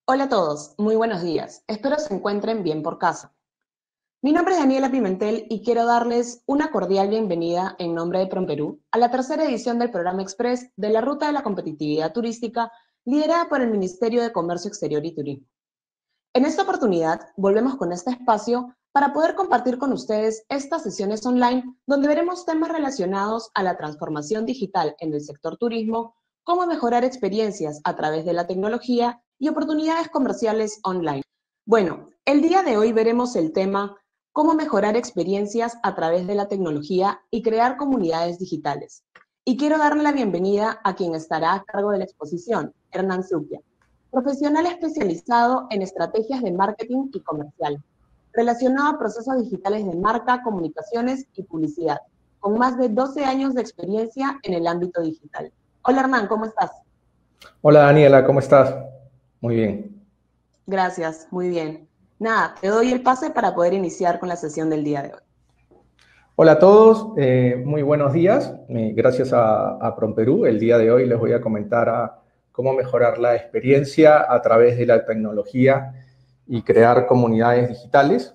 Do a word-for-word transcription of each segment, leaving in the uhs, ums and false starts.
Hola a todos, muy buenos días. Espero se encuentren bien por casa. Mi nombre es Daniela Pimentel y quiero darles una cordial bienvenida en nombre de PROMPERÚ a la tercera edición del programa Express de la Ruta de la Competitividad Turística liderada por el Ministerio de Comercio Exterior y Turismo. En esta oportunidad, volvemos con este espacio para poder compartir con ustedes estas sesiones online donde veremos temas relacionados a la transformación digital en el sector turismo, cómo mejorar experiencias a través de la tecnología y oportunidades comerciales online. Bueno, el día de hoy veremos el tema cómo mejorar experiencias a través de la tecnología y crear comunidades digitales. Y quiero darle la bienvenida a quien estará a cargo de la exposición, Hernán Zupia, profesional especializado en estrategias de marketing y comercial, relacionado a procesos digitales de marca, comunicaciones y publicidad, con más de doce años de experiencia en el ámbito digital. Hola Hernán, ¿cómo estás? Hola Daniela, ¿cómo estás? Muy bien. Gracias, muy bien. Nada, te doy el pase para poder iniciar con la sesión del día de hoy. Hola a todos, eh, muy buenos días. Eh, gracias a, a PROMPERÚ. El día de hoy les voy a comentar a cómo mejorar la experiencia a través de la tecnología y crear comunidades digitales.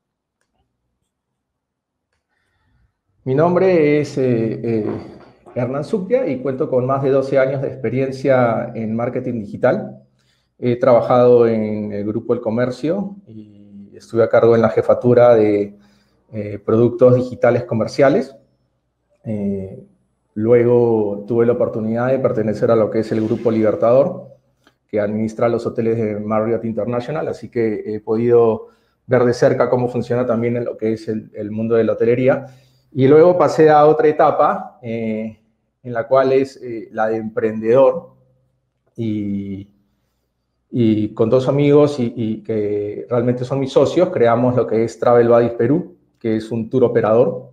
Mi nombre es eh, eh, Hernán Zupia y cuento con más de doce años de experiencia en marketing digital. He trabajado en el Grupo El Comercio y estuve a cargo en la jefatura de eh, productos digitales comerciales. Eh, luego tuve la oportunidad de pertenecer a lo que es el Grupo Libertador, que administra los hoteles de Marriott International, así que he podido ver de cerca cómo funciona también en lo que es el, el mundo de la hotelería. Y luego pasé a otra etapa, eh, en la cual es eh, la de emprendedor, y, y con dos amigos y, y que realmente son mis socios, creamos lo que es Travel Buddies Perú, que es un tour operador.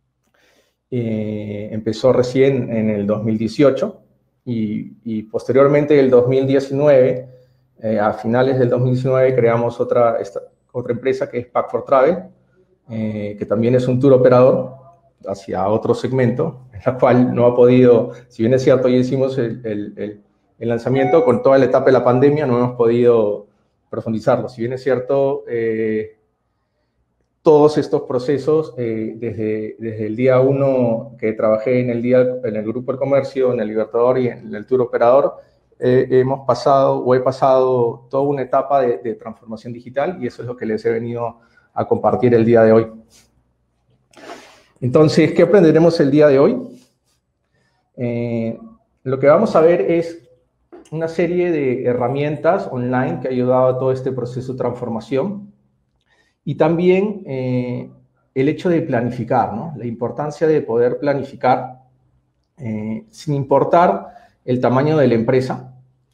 Eh, empezó recién en el dos mil dieciocho y, y posteriormente el dos mil diecinueve, eh, a finales del dos mil diecinueve creamos otra, esta, otra empresa que es Pack for Travel, eh, que también es un tour operador hacia otro segmento, en la cual no ha podido, si bien es cierto, ya hicimos el, el, el, el lanzamiento con toda la etapa de la pandemia, no hemos podido profundizarlo. Si bien es cierto, eh, todos estos procesos, eh, desde, desde el día uno que trabajé en el, día, en el Grupo del Comercio, en el Libertador y en el Tour Operador, eh, hemos pasado o he pasado toda una etapa de, de transformación digital, y eso es lo que les he venido a compartir el día de hoy. Entonces, ¿qué aprenderemos el día de hoy? Eh, lo que vamos a ver es una serie de herramientas online que ha ayudado a todo este proceso de transformación. Y también eh, el hecho de planificar, ¿no? La importancia de poder planificar eh, sin importar el tamaño de la empresa,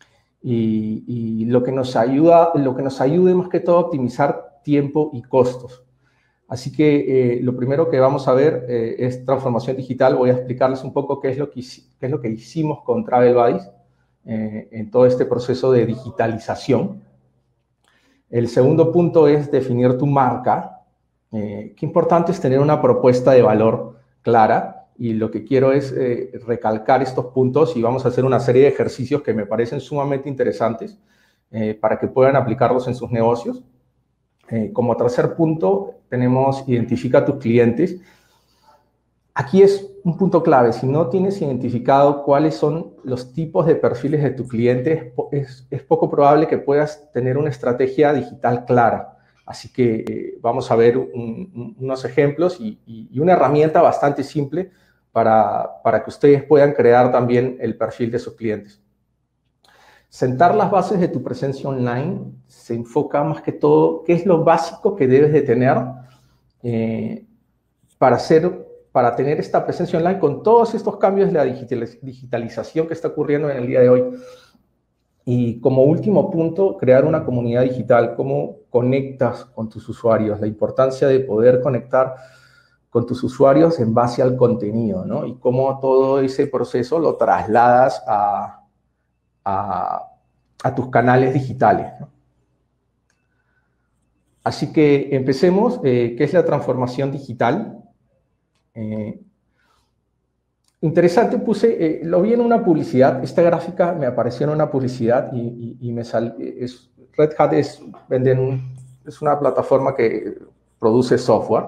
y, y lo que nos ayuda, lo que nos ayude más que todo a optimizar tiempo y costos. Así que eh, lo primero que vamos a ver eh, es transformación digital. Voy a explicarles un poco qué es lo que, qué es lo que hicimos con Travel Buddies eh, en todo este proceso de digitalización. El segundo punto es definir tu marca. Eh, qué importante es tener una propuesta de valor clara, y lo que quiero es eh, recalcar estos puntos, y vamos a hacer una serie de ejercicios que me parecen sumamente interesantes eh, para que puedan aplicarlos en sus negocios. Eh, como tercer punto tenemos identifica a tus clientes. Aquí es un punto clave. Si no tienes identificado cuáles son los tipos de perfiles de tu cliente, es, es poco probable que puedas tener una estrategia digital clara. Así que eh, vamos a ver un, un, unos ejemplos y, y, y una herramienta bastante simple para, para que ustedes puedan crear también el perfil de sus clientes. Sentar las bases de tu presencia online se enfoca más que todo qué es lo básico que debes de tener eh, para hacer para tener esta presencia online con todos estos cambios de la digitalización que está ocurriendo en el día de hoy. Y como último punto, crear una comunidad digital. ¿Cómo conectas con tus usuarios? La importancia de poder conectar con tus usuarios en base al contenido, ¿no? Y cómo todo ese proceso lo trasladas a, a, a tus canales digitales, ¿no? Así que empecemos. Eh, ¿qué es la transformación digital? Eh, Interesante, puse, eh, lo vi en una publicidad, esta gráfica me apareció en una publicidad y, y, y me sal, es, Red Hat es, venden un, es una plataforma que produce software.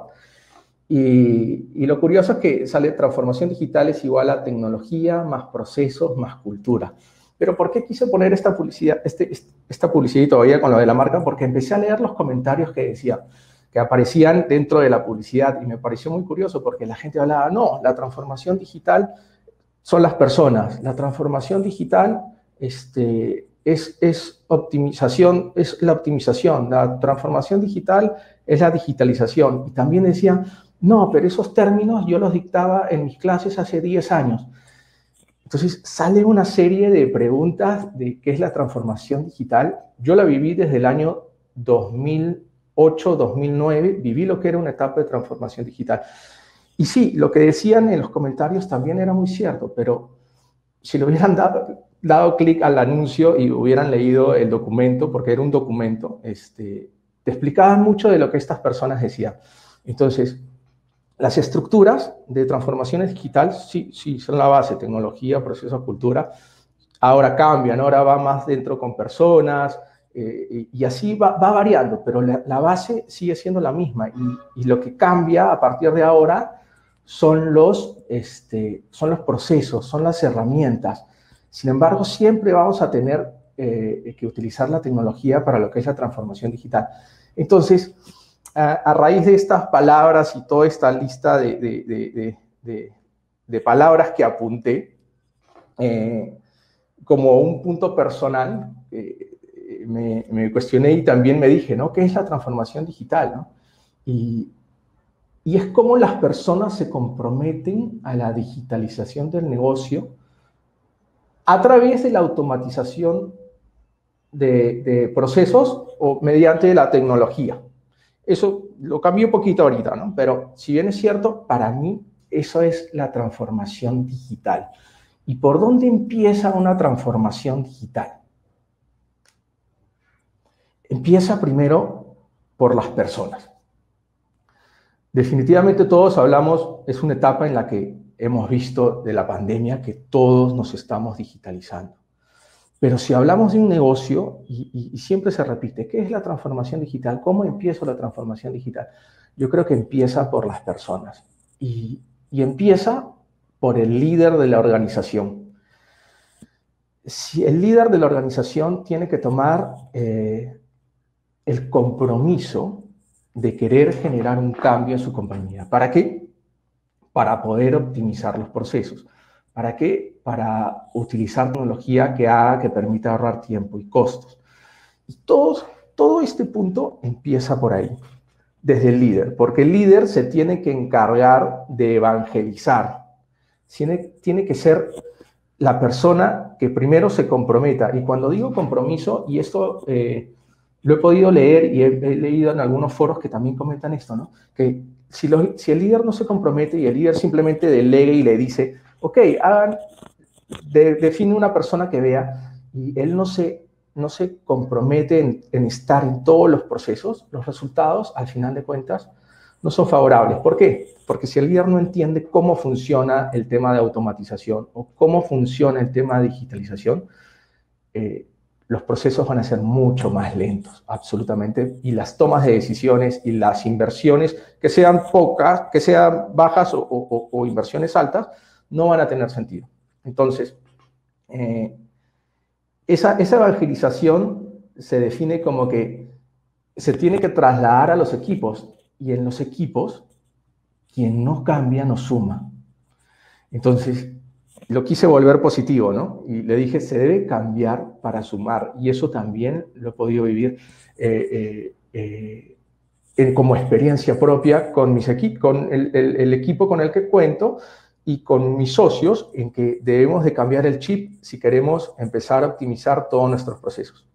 Y, y lo curioso es que sale transformación digital es igual a tecnología, más procesos, más cultura. Pero ¿por qué quise poner esta publicidad, este, esta publicidad todavía con lo de la marca? Porque empecé a leer los comentarios que decían, que aparecían dentro de la publicidad, y me pareció muy curioso porque la gente hablaba, no, la transformación digital son las personas, la transformación digital este, es, es optimización, es la optimización, la transformación digital es la digitalización. Y también decían, no, pero esos términos yo los dictaba en mis clases hace diez años. Entonces sale una serie de preguntas de qué es la transformación digital. Yo la viví desde el año dos mil ocho, dos mil nueve, viví lo que era una etapa de transformación digital. Y sí, lo que decían en los comentarios también era muy cierto, pero si le hubieran dado, dado clic al anuncio y hubieran leído el documento, porque era un documento, este, te explicaban mucho de lo que estas personas decían. Entonces, las estructuras de transformaciones digitales sí, sí son la base, tecnología, procesos, cultura. Ahora cambian, ahora va más dentro con personas, eh, y, y así va, va variando, pero la, la base sigue siendo la misma. Y, y lo que cambia a partir de ahora son los, este, son los procesos, son las herramientas. Sin embargo, siempre vamos a tener eh, que utilizar la tecnología para lo que es la transformación digital. Entonces, a, a raíz de estas palabras y toda esta lista de, de, de, de, de, de palabras que apunté, eh, como un punto personal, eh, me, me cuestioné y también me dije, ¿no? ¿Qué es la transformación digital, ¿no? Y, y es cómo las personas se comprometen a la digitalización del negocio a través de la automatización de, de procesos o mediante la tecnología. Eso lo cambié un poquito ahorita, ¿no? Pero si bien es cierto, para mí eso es la transformación digital. ¿Y por dónde empieza una transformación digital? Empieza primero por las personas. Definitivamente todos hablamos, es una etapa en la que hemos visto de la pandemia que todos nos estamos digitalizando. Pero si hablamos de un negocio, y, y, y siempre se repite, ¿qué es la transformación digital? ¿Cómo empiezo la transformación digital? Yo creo que empieza por las personas. Y, y empieza por el líder de la organización. Si el líder de la organización tiene que tomar eh, el compromiso de querer generar un cambio en su compañía. ¿Para qué? Para poder optimizar los procesos. ¿Para qué? Para utilizar tecnología que haga, que permita ahorrar tiempo y costos. Y todo, todo este punto empieza por ahí, desde el líder, porque el líder se tiene que encargar de evangelizar. Tiene, tiene que ser la persona que primero se comprometa. Y cuando digo compromiso, y esto eh, lo he podido leer y he, he leído en algunos foros que también comentan esto, ¿no? Que si, lo, si el líder no se compromete y el líder simplemente delega y le dice, ok, hagan, de, define una persona que vea, y él no se, no se compromete en, en estar en todos los procesos, los resultados, al final de cuentas, no son favorables. ¿Por qué? Porque si el líder no entiende cómo funciona el tema de automatización o cómo funciona el tema de digitalización, eh, los procesos van a ser mucho más lentos, absolutamente, y las tomas de decisiones y las inversiones, que sean pocas, que sean bajas o, o, o inversiones altas, no van a tener sentido. Entonces, eh, esa, esa evangelización se define como que se tiene que trasladar a los equipos, y en los equipos, quien no cambia no suma. Entonces, lo quise volver positivo, ¿no? Y le dije, se debe cambiar para sumar. Y eso también lo he podido vivir eh, eh, eh, como experiencia propia con, mis equi con el, el, el equipo con el que cuento y con mis socios, en que debemos de cambiar el chip si queremos empezar a optimizar todos nuestros procesos.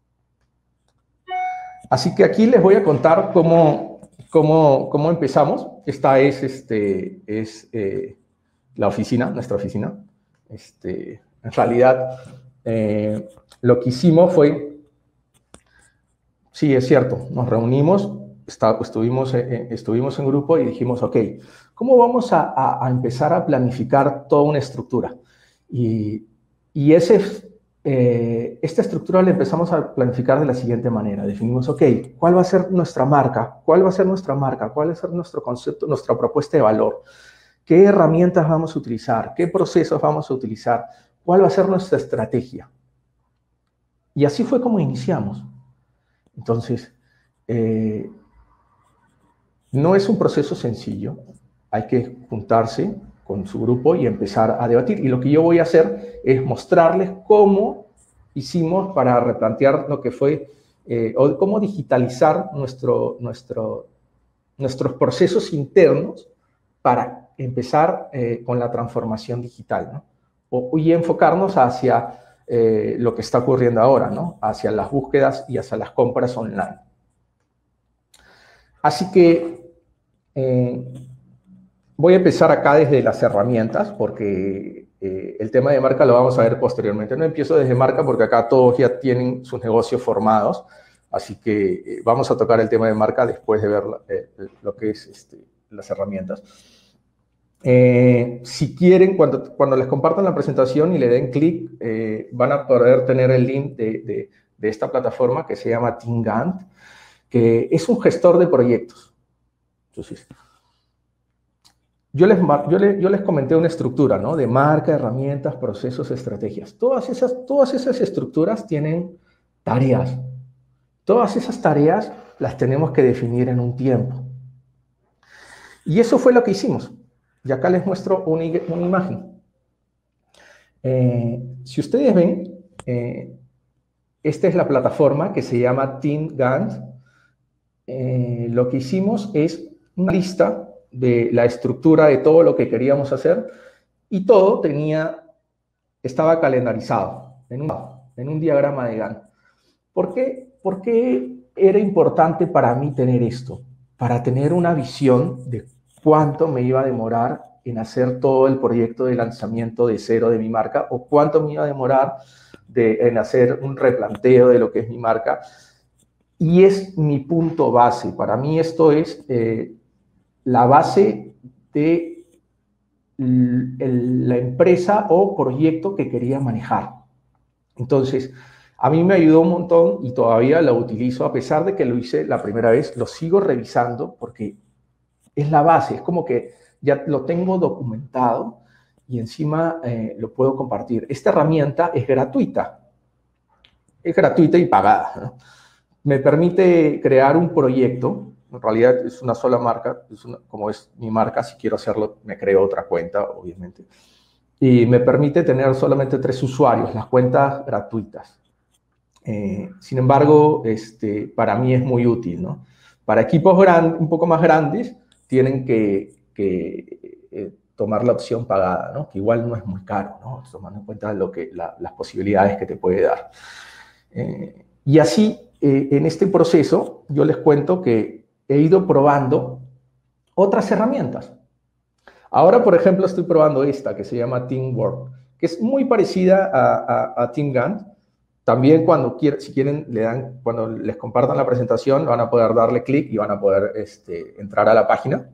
Así que aquí les voy a contar cómo, cómo, cómo empezamos. Esta es, este, es eh, la oficina, nuestra oficina. Este, en realidad, eh, lo que hicimos fue, sí, es cierto, nos reunimos, está, estuvimos, eh, estuvimos en grupo y dijimos, ok, ¿cómo vamos a, a, a empezar a planificar toda una estructura? Y, y ese eh, esta estructura la empezamos a planificar de la siguiente manera. Definimos, ok, ¿cuál va a ser nuestra marca? ¿Cuál va a ser nuestra marca? ¿Cuál va a ser nuestro concepto, nuestra propuesta de valor? ¿Qué herramientas vamos a utilizar? ¿Qué procesos vamos a utilizar? ¿Cuál va a ser nuestra estrategia? Y así fue como iniciamos. Entonces, eh, no es un proceso sencillo. Hay que juntarse con su grupo y empezar a debatir. Y lo que yo voy a hacer es mostrarles cómo hicimos para replantear lo que fue, eh, o cómo digitalizar nuestro, nuestro, nuestros procesos internos para empezar eh, con la transformación digital, ¿no? O, y enfocarnos hacia eh, lo que está ocurriendo ahora, ¿no? Hacia las búsquedas y hacia las compras online. Así que eh, voy a empezar acá desde las herramientas, porque eh, el tema de marca lo vamos a ver posteriormente. No empiezo desde marca porque acá todos ya tienen sus negocios formados, así que eh, vamos a tocar el tema de marca después de ver eh, lo que es este, las herramientas. Eh, si quieren, cuando, cuando les compartan la presentación y le den clic, eh, van a poder tener el link de, de, de esta plataforma que se llama Team Gantt, que es un gestor de proyectos. Entonces, yo les, yo, les, yo les comenté una estructura, ¿no? De marca, herramientas, procesos, estrategias. Todas esas, todas esas estructuras tienen tareas. Todas esas tareas las tenemos que definir en un tiempo. Y eso fue lo que hicimos. Y acá les muestro una, una imagen. Eh, si ustedes ven, eh, esta es la plataforma que se llama Team Gantt. Eh, lo que hicimos es una lista de la estructura de todo lo que queríamos hacer y todo tenía, estaba calendarizado en un, en un diagrama de Gantt. ¿Por qué? ¿Por qué era importante para mí tener esto? Para tener una visión de cuánto me iba a demorar en hacer todo el proyecto de lanzamiento de cero de mi marca o cuánto me iba a demorar de, en hacer un replanteo de lo que es mi marca. Y es mi punto base. Para mí esto es eh, la base de la empresa o proyecto que quería manejar. Entonces, a mí me ayudó un montón y todavía lo utilizo, a pesar de que lo hice la primera vez, lo sigo revisando porque es la base, es como que ya lo tengo documentado y encima eh, lo puedo compartir. Esta herramienta es gratuita, es gratuita y pagada, ¿no? Me permite crear un proyecto, en realidad es una sola marca, es una, como es mi marca, si quiero hacerlo me creo otra cuenta, obviamente, y me permite tener solamente tres usuarios, las cuentas gratuitas. Eh, sin embargo, este, para mí es muy útil, ¿no? Para equipos gran, un poco más grandes, tienen que, que eh, tomar la opción pagada, ¿no? Que igual no es muy caro, ¿no? Tomando en cuenta lo que, la, las posibilidades que te puede dar. Eh, y así, eh, en este proceso, yo les cuento que he ido probando otras herramientas. Ahora, por ejemplo, estoy probando esta que se llama Teamwork, que es muy parecida a, a, a Team Gantt. También cuando quieren, si quieren, le dan, cuando les compartan la presentación, van a poder darle clic y van a poder este, entrar a la página.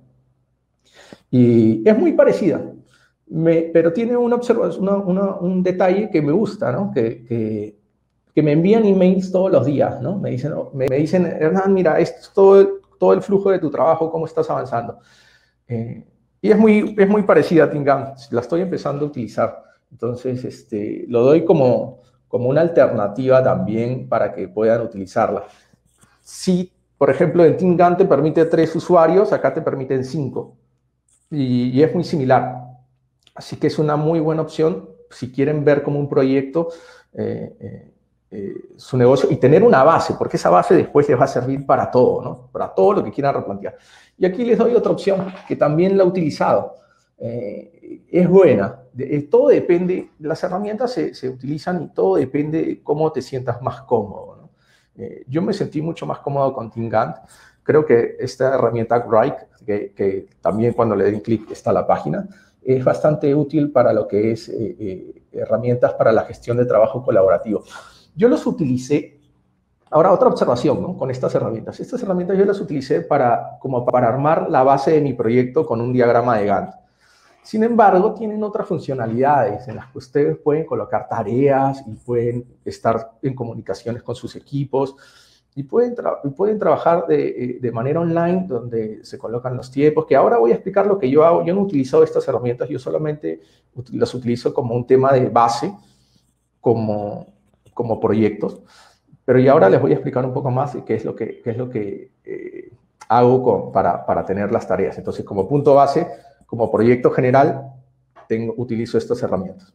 Y es muy parecida, me, pero tiene una observación, una, una, un detalle que me gusta, ¿no? Que, que, que me envían emails todos los días, ¿no? Me dicen, me, me dicen Hernán, mira, esto es todo el, todo el flujo de tu trabajo, cómo estás avanzando. Eh, y es muy, es muy parecida a Team Gantt, la estoy empezando a utilizar. Entonces, este, lo doy como, como una alternativa también para que puedan utilizarla. Si, por ejemplo, en Team Gantt te permite tres usuarios, acá te permiten cinco. Y, y es muy similar. Así que es una muy buena opción si quieren ver como un proyecto eh, eh, eh, su negocio y tener una base, porque esa base después les va a servir para todo, ¿no? Para todo lo que quieran replantear. Y aquí les doy otra opción que también la he utilizado. Eh, es buena. De, todo depende, las herramientas se, se utilizan y todo depende de cómo te sientas más cómodo, ¿no? Eh, yo me sentí mucho más cómodo con Team Gantt. Creo que esta herramienta Wrike, que, que también cuando le den clic está la página, es bastante útil para lo que es eh, eh, herramientas para la gestión de trabajo colaborativo. Yo los utilicé, ahora otra observación, ¿no? Con estas herramientas. Estas herramientas yo las utilicé para, como para armar la base de mi proyecto con un diagrama de Gantt. Sin embargo, tienen otras funcionalidades en las que ustedes pueden colocar tareas y pueden estar en comunicaciones con sus equipos y pueden, tra pueden trabajar de, de manera online donde se colocan los tiempos, que ahora voy a explicar lo que yo hago. Yo no utilizo estas herramientas, yo solamente las utilizo como un tema de base, como, como proyectos, pero ya ahora les voy a explicar un poco más qué es lo que, qué es lo que eh, hago con, para, para tener las tareas. Entonces, como punto base, como proyecto general, tengo, utilizo estas herramientas.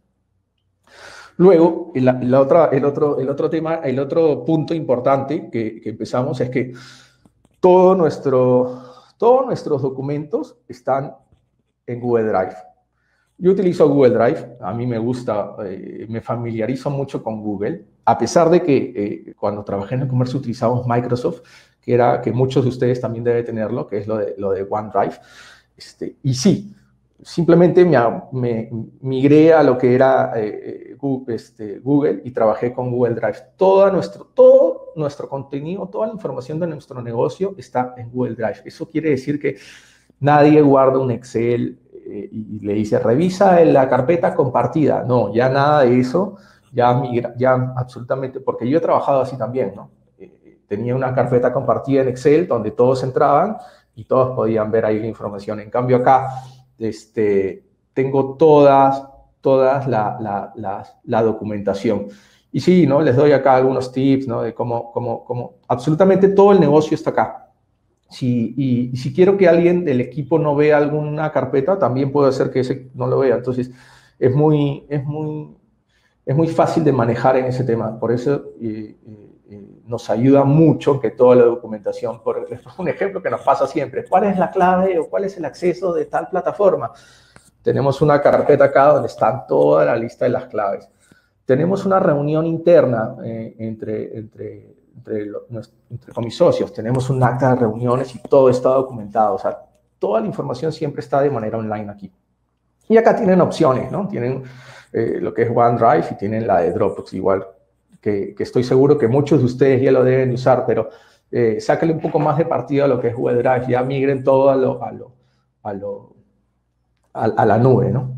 Luego, la, la otra, el, otro, el otro tema, el otro punto importante que, que empezamos es que todo nuestro, todos nuestros documentos están en Google Drive. Yo utilizo Google Drive, a mí me gusta, eh, me familiarizo mucho con Google, a pesar de que eh, cuando trabajé en el comercio utilizamos Microsoft, que, era, que muchos de ustedes también deben tenerlo, que es lo de, lo de OneDrive. Este, y sí, simplemente me, me migré a lo que era eh, Google, este, Google y trabajé con Google Drive. Todo nuestro, todo nuestro contenido, toda la información de nuestro negocio está en Google Drive. Eso quiere decir que nadie guarda un Excel eh, y le dice, revisa la carpeta compartida. No, ya nada de eso, ya, migra, ya absolutamente, porque yo he trabajado así también, ¿no? Eh, tenía una carpeta compartida en Excel donde todos entraban y todos podían ver ahí la información. En cambio acá, este, tengo todas, todas la, la, la, la documentación. Y sí, ¿no? Les doy acá algunos tips, ¿no? De cómo, cómo, cómo, absolutamente todo el negocio está acá. Si, y, y si quiero que alguien del equipo no vea alguna carpeta, también puedo hacer que ese no lo vea. Entonces, es muy, es muy, es muy fácil de manejar en ese tema. Por eso eh, eh, nos ayuda mucho que toda la documentación, por un ejemplo que nos pasa siempre, ¿cuál es la clave o cuál es el acceso de tal plataforma? Tenemos una carpeta acá donde está toda la lista de las claves. Tenemos una reunión interna eh, entre, entre, entre, lo, entre con mis socios, tenemos un acta de reuniones y todo está documentado, o sea, toda la información siempre está de manera online aquí. Y acá tienen opciones, ¿no? Tienen eh, lo que es OneDrive y tienen la de Dropbox igual, que, que estoy seguro que muchos de ustedes ya lo deben usar, pero eh, sáquenle un poco más de partido a lo que es Google Drive, ya migren todo a, lo, a, lo, a, lo, a, a la nube, ¿no?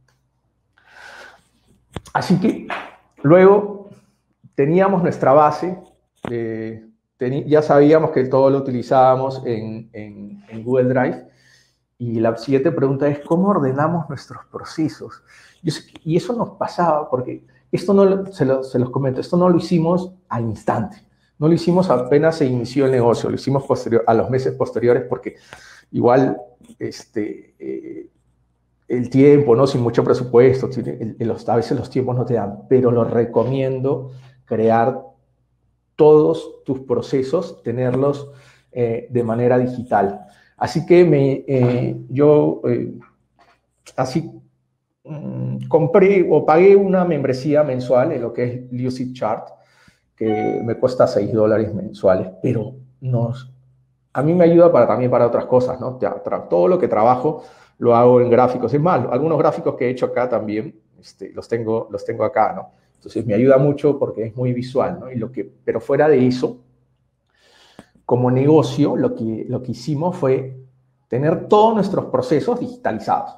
Así que luego teníamos nuestra base, eh, ya sabíamos que todo lo utilizábamos en, en, en Google Drive, y la siguiente pregunta es, ¿cómo ordenamos nuestros procesos? Yo sé que, y eso nos pasaba, porque esto no, se, lo, se los comento, esto no lo hicimos al instante, no lo hicimos apenas se inició el negocio, lo hicimos posterior, a los meses posteriores, porque igual este, eh, el tiempo, ¿no? Sin mucho presupuesto, el, el, a veces los tiempos no te dan, pero lo recomiendo crear todos tus procesos, tenerlos eh, de manera digital. Así que me, eh, yo eh, así mmm, compré o pagué una membresía mensual en lo que es Lucidchart, que me cuesta seis dólares mensuales, pero nos, a mí me ayuda para, también para otras cosas, ¿no? Todo lo que trabajo lo hago en gráficos. Es más, algunos gráficos que he hecho acá también este, los, tengo, los tengo acá, ¿no? Entonces me ayuda mucho porque es muy visual, ¿no? Y lo que, pero fuera de eso, como negocio, lo que, lo que hicimos fue tener todos nuestros procesos digitalizados.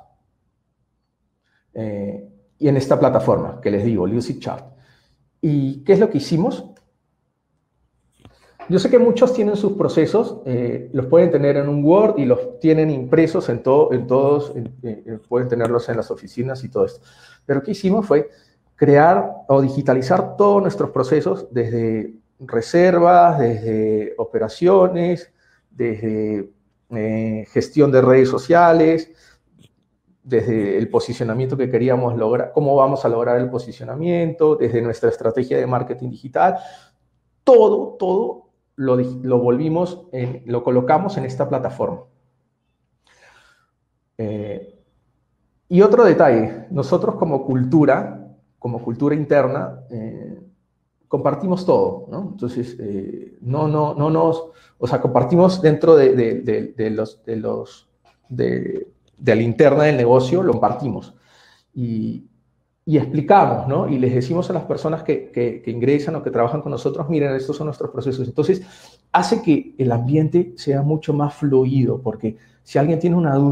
Eh, y en esta plataforma que les digo, Lucidchart. ¿Y qué es lo que hicimos? Yo sé que muchos tienen sus procesos, eh, los pueden tener en un Word y los tienen impresos en, todo, en todos, en, eh, pueden tenerlos en las oficinas y todo esto. Pero ¿qué hicimos? Fue crear o digitalizar todos nuestros procesos desde reservas, desde operaciones, desde eh, gestión de redes sociales, desde el posicionamiento que queríamos lograr, cómo vamos a lograr el posicionamiento, desde nuestra estrategia de marketing digital, todo, todo lo, lo volvimos, en, lo colocamos en esta plataforma. Eh, y otro detalle, nosotros como cultura, como cultura interna, eh, compartimos todo, ¿no? Entonces, eh, no, no, no nos, o sea, compartimos dentro de, de, de, de los, de los, de, de la interna del negocio, lo compartimos. Y, y explicamos, ¿no? Y les decimos a las personas que, que, que ingresan o que trabajan con nosotros, miren, estos son nuestros procesos. Entonces, hace que el ambiente sea mucho más fluido, porque si alguien tiene una duda,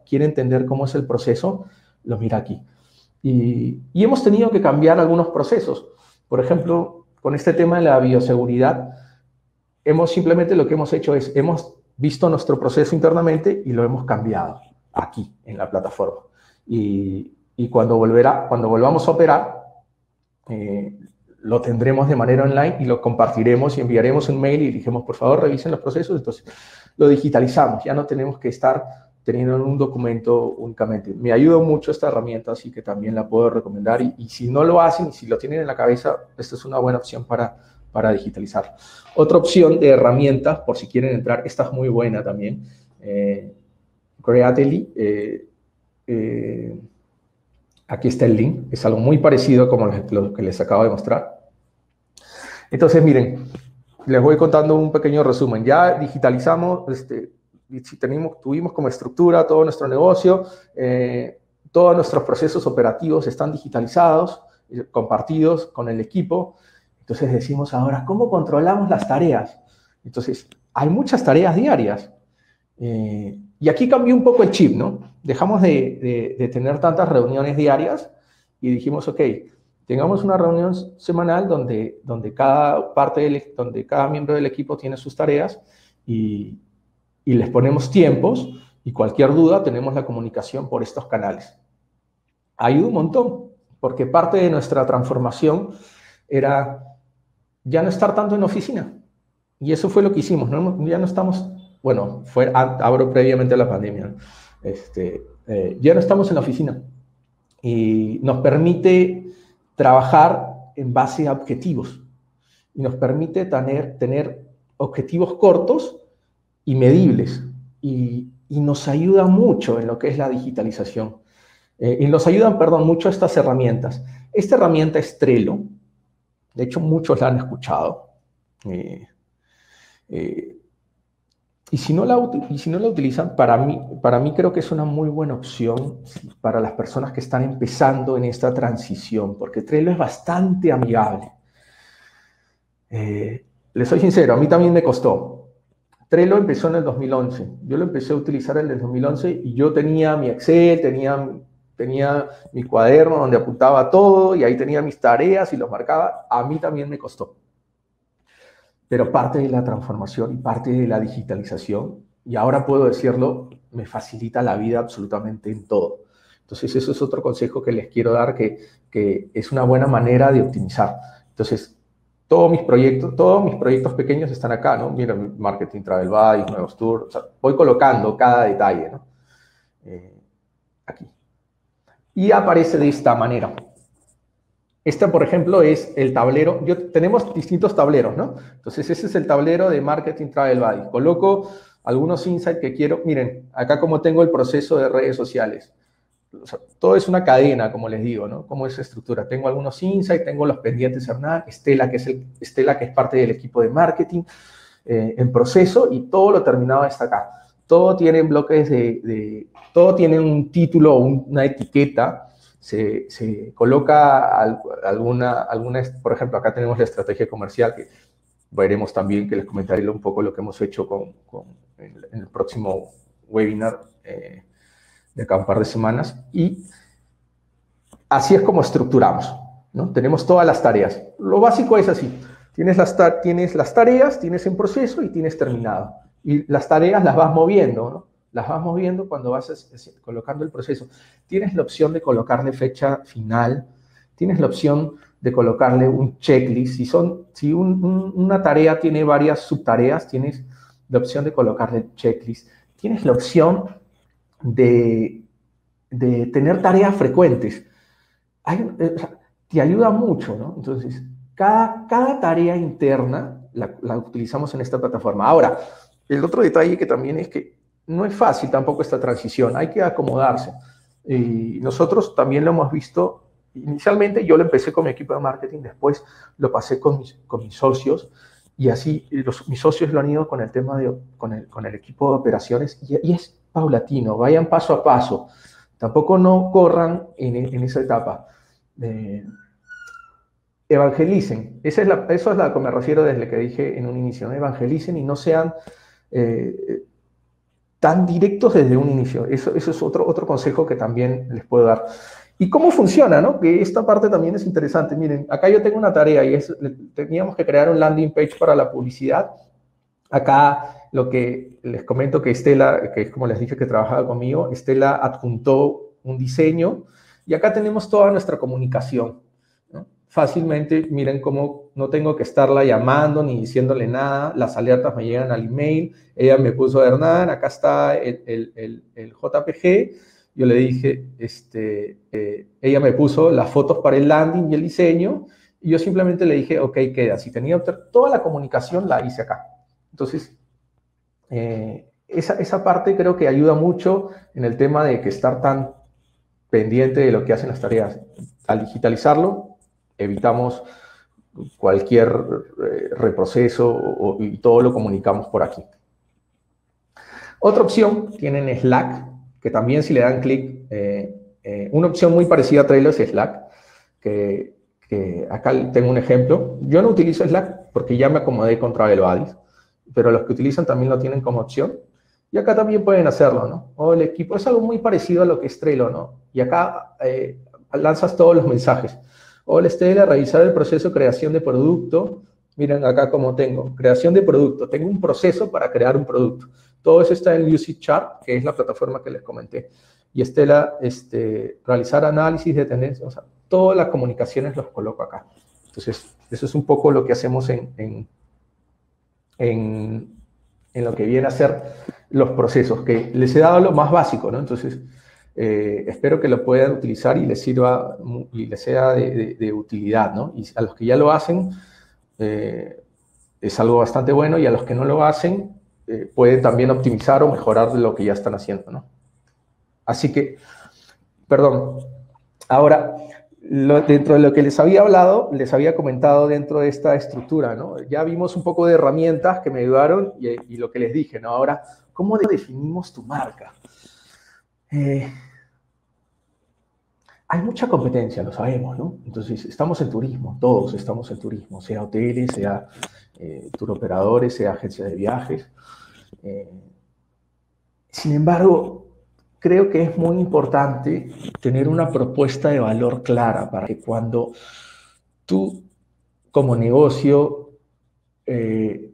quiere entender cómo es el proceso, lo mira aquí. Y, y hemos tenido que cambiar algunos procesos. Por ejemplo, con este tema de la bioseguridad, hemos simplemente lo que hemos hecho es, hemos visto nuestro proceso internamente y lo hemos cambiado aquí, en la plataforma. Y, y cuando, volverá, cuando volvamos a operar, eh, lo tendremos de manera online y lo compartiremos y enviaremos un mail y dijimos, por favor, revisen los procesos. Entonces, lo digitalizamos. Ya no tenemos que estar teniendo un documento únicamente. Me ayuda mucho esta herramienta, así que también la puedo recomendar. Y, y si no lo hacen, y si lo tienen en la cabeza, esta es una buena opción para, para digitalizar. Otra opción de herramientas, por si quieren entrar, esta es muy buena también. Eh, Creately. Eh, eh, aquí está el link. Es algo muy parecido como lo que les acabo de mostrar. Entonces, miren, les voy contando un pequeño resumen. Ya digitalizamos, este, si tenemos, tuvimos como estructura todo nuestro negocio, eh, todos nuestros procesos operativos están digitalizados, eh, compartidos con el equipo. Entonces decimos ahora, ¿cómo controlamos las tareas? Entonces, hay muchas tareas diarias. Eh, y aquí cambió un poco el chip, ¿no? Dejamos de, de, de tener tantas reuniones diarias y dijimos, ok, tengamos una reunión semanal donde, donde, cada parte del, donde cada miembro del equipo tiene sus tareas y, y les ponemos tiempos y cualquier duda tenemos la comunicación por estos canales. Ayuda un montón, porque parte de nuestra transformación era ya no estar tanto en oficina. Y eso fue lo que hicimos, ¿no? Ya no estamos, bueno, fue abro previamente a la pandemia, ¿no? este, eh, ya no estamos en la oficina y nos permite trabajar en base a objetivos y nos permite tener, tener objetivos cortos y medibles y, y nos ayuda mucho en lo que es la digitalización. Eh, y nos ayudan, perdón, mucho estas herramientas. Esta herramienta es Trello. De hecho, muchos la han escuchado. Eh, eh, y, si no la, y si no la utilizan, para mí, para mí creo que es una muy buena opción para las personas que están empezando en esta transición, porque Trello es bastante amigable. Eh, les soy sincero, a mí también me costó. Trello empezó en el dos mil once. Yo lo empecé a utilizar en el dos mil once y yo tenía mi Excel, tenía, tenía mi cuaderno donde apuntaba todo y ahí tenía mis tareas y los marcaba. A mí también me costó. Pero parte de la transformación y parte de la digitalización, y ahora puedo decirlo, me facilita la vida absolutamente en todo. Entonces, eso es otro consejo que les quiero dar, que, que es una buena manera de optimizar. Entonces, todos mis proyectos, todos mis proyectos pequeños están acá, ¿no? Mira, marketing, travel buy, nuevos tours, o sea, voy colocando cada detalle, ¿no? Eh, aquí. Y aparece de esta manera. Este, por ejemplo, es el tablero. Yo, tenemos distintos tableros, ¿no? Entonces, ese es el tablero de Marketing Travel Buddy. Coloco algunos insights que quiero. Miren, acá como tengo el proceso de redes sociales. O sea, todo es una cadena, como les digo, ¿no? Como es estructura. Tengo algunos insights, tengo los pendientes Hernán, Estela, que es, el, Estela, que es parte del equipo de marketing, eh, en proceso, y todo lo terminado está acá. Todo tiene bloques de, de todo tiene un título o un, una etiqueta. Se, se coloca alguna, alguna, por ejemplo, acá tenemos la estrategia comercial, que veremos también, que les comentaré un poco lo que hemos hecho con, con, en, en el próximo webinar eh, de acá un par de semanas. Y así es como estructuramos, ¿no? Tenemos todas las tareas. Lo básico es así. Tienes las, tienes las tareas, tienes en proceso y tienes terminado. Y las tareas las vas moviendo, ¿no? Las vas moviendo cuando vas colocando el proceso. Tienes la opción de colocarle fecha final, tienes la opción de colocarle un checklist. Si, son, si un, un, una tarea tiene varias subtareas, tienes la opción de colocarle checklist. Tienes la opción de, de tener tareas frecuentes. Hay, eh, te ayuda mucho, ¿no? Entonces, cada, cada tarea interna la, la utilizamos en esta plataforma. Ahora, el otro detalle que también es que no es fácil tampoco esta transición, hay que acomodarse. Y nosotros también lo hemos visto, inicialmente yo lo empecé con mi equipo de marketing, después lo pasé con mis, con mis socios, y así los, mis socios lo han ido con el tema de, con el, con el equipo de operaciones, y, y es paulatino, vayan paso a paso, tampoco no corran en, en esa etapa. Eh, evangelicen, esa es la, eso es a lo que me refiero desde que dije en un inicio, ¿no? Evangelicen y no sean... Eh, tan directos desde un inicio. Eso, eso es otro, otro consejo que también les puedo dar. ¿Y cómo funciona, no? Que esta parte también es interesante. Miren, acá yo tengo una tarea y es, teníamos que crear un landing page para la publicidad. Acá lo que les comento que Estela, que es como les dije que trabajaba conmigo, Estela adjuntó un diseño y acá tenemos toda nuestra comunicación, ¿no? Fácilmente, miren cómo no tengo que estarla llamando ni diciéndole nada, las alertas me llegan al email, ella me puso, Hernán, acá está el, el, el, el J P G, yo le dije, este, eh, ella me puso las fotos para el landing y el diseño, y yo simplemente le dije, ok, queda, si tenía toda la comunicación la hice acá. Entonces, eh, esa, esa parte creo que ayuda mucho en el tema de que estar tan pendiente de lo que hacen las tareas. Al digitalizarlo, evitamos cualquier eh, reproceso o, y todo lo comunicamos por aquí. Otra opción, tienen Slack, que también si le dan clic, eh, eh, una opción muy parecida a Trello es Slack, que, que acá tengo un ejemplo. Yo no utilizo Slack porque ya me acomodé con TravelOasis, pero los que utilizan también lo tienen como opción. Y acá también pueden hacerlo, ¿no? O el equipo, es algo muy parecido a lo que es Trello, ¿no? Y acá eh, lanzas todos los mensajes. Hola Estela, revisar el proceso de creación de producto. Miren acá como tengo, creación de producto. Tengo un proceso para crear un producto. Todo eso está en Lucidchart, que es la plataforma que les comenté. Y Estela, este, realizar análisis de tendencias. O sea, todas las comunicaciones los coloco acá. Entonces, eso es un poco lo que hacemos en, en, en, en lo que viene a ser los procesos, que les he dado lo más básico, ¿no? Entonces, eh, espero que lo puedan utilizar y les sirva y les sea de, de, de utilidad, ¿no? Y a los que ya lo hacen, eh, es algo bastante bueno, y a los que no lo hacen, eh, pueden también optimizar o mejorar lo que ya están haciendo, ¿no? Así que, perdón, ahora, lo, dentro de lo que les había hablado, les había comentado dentro de esta estructura, ¿no? Ya vimos un poco de herramientas que me ayudaron y, y lo que les dije, ¿no? Ahora, ¿cómo definimos tu marca? Eh, hay mucha competencia, lo sabemos, ¿no? Entonces, estamos en turismo, todos estamos en turismo, sea hoteles, sea eh, turoperadores, sea agencias de viajes. Eh, sin embargo, creo que es muy importante tener una propuesta de valor clara para que cuando tú, como negocio, eh,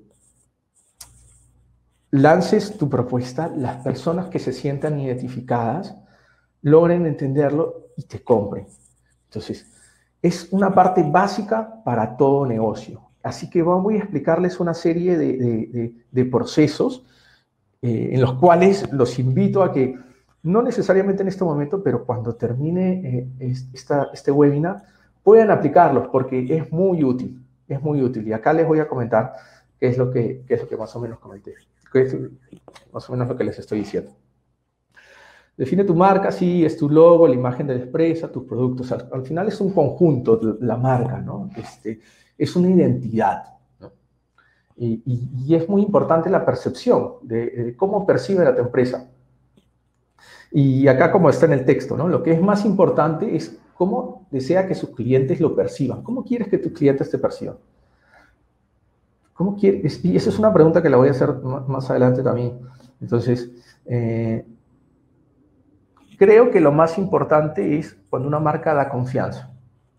lances tu propuesta, las personas que se sientan identificadas logren entenderlo y te compren. Entonces, es una parte básica para todo negocio. Así que voy a explicarles una serie de, de, de, de procesos eh, en los cuales los invito a que, no necesariamente en este momento, pero cuando termine eh, esta, este webinar, puedan aplicarlos porque es muy útil, es muy útil. Y acá les voy a comentar qué es lo que, qué es lo que más o menos comenté, qué es más o menos lo que les estoy diciendo. Define tu marca, sí, es tu logo, la imagen de la empresa, tus productos. Al, al final es un conjunto, la marca, ¿no? Este, es una identidad, ¿no? Y, y, y es muy importante la percepción de, de cómo percibe a tu empresa. Y acá, como está en el texto, ¿no? Lo que es más importante es cómo desea que sus clientes lo perciban. ¿Cómo quieres que tus clientes te perciban? ¿Cómo quieres? Y esa es una pregunta que la voy a hacer más adelante también. Entonces, eh, creo que lo más importante es cuando una marca da confianza.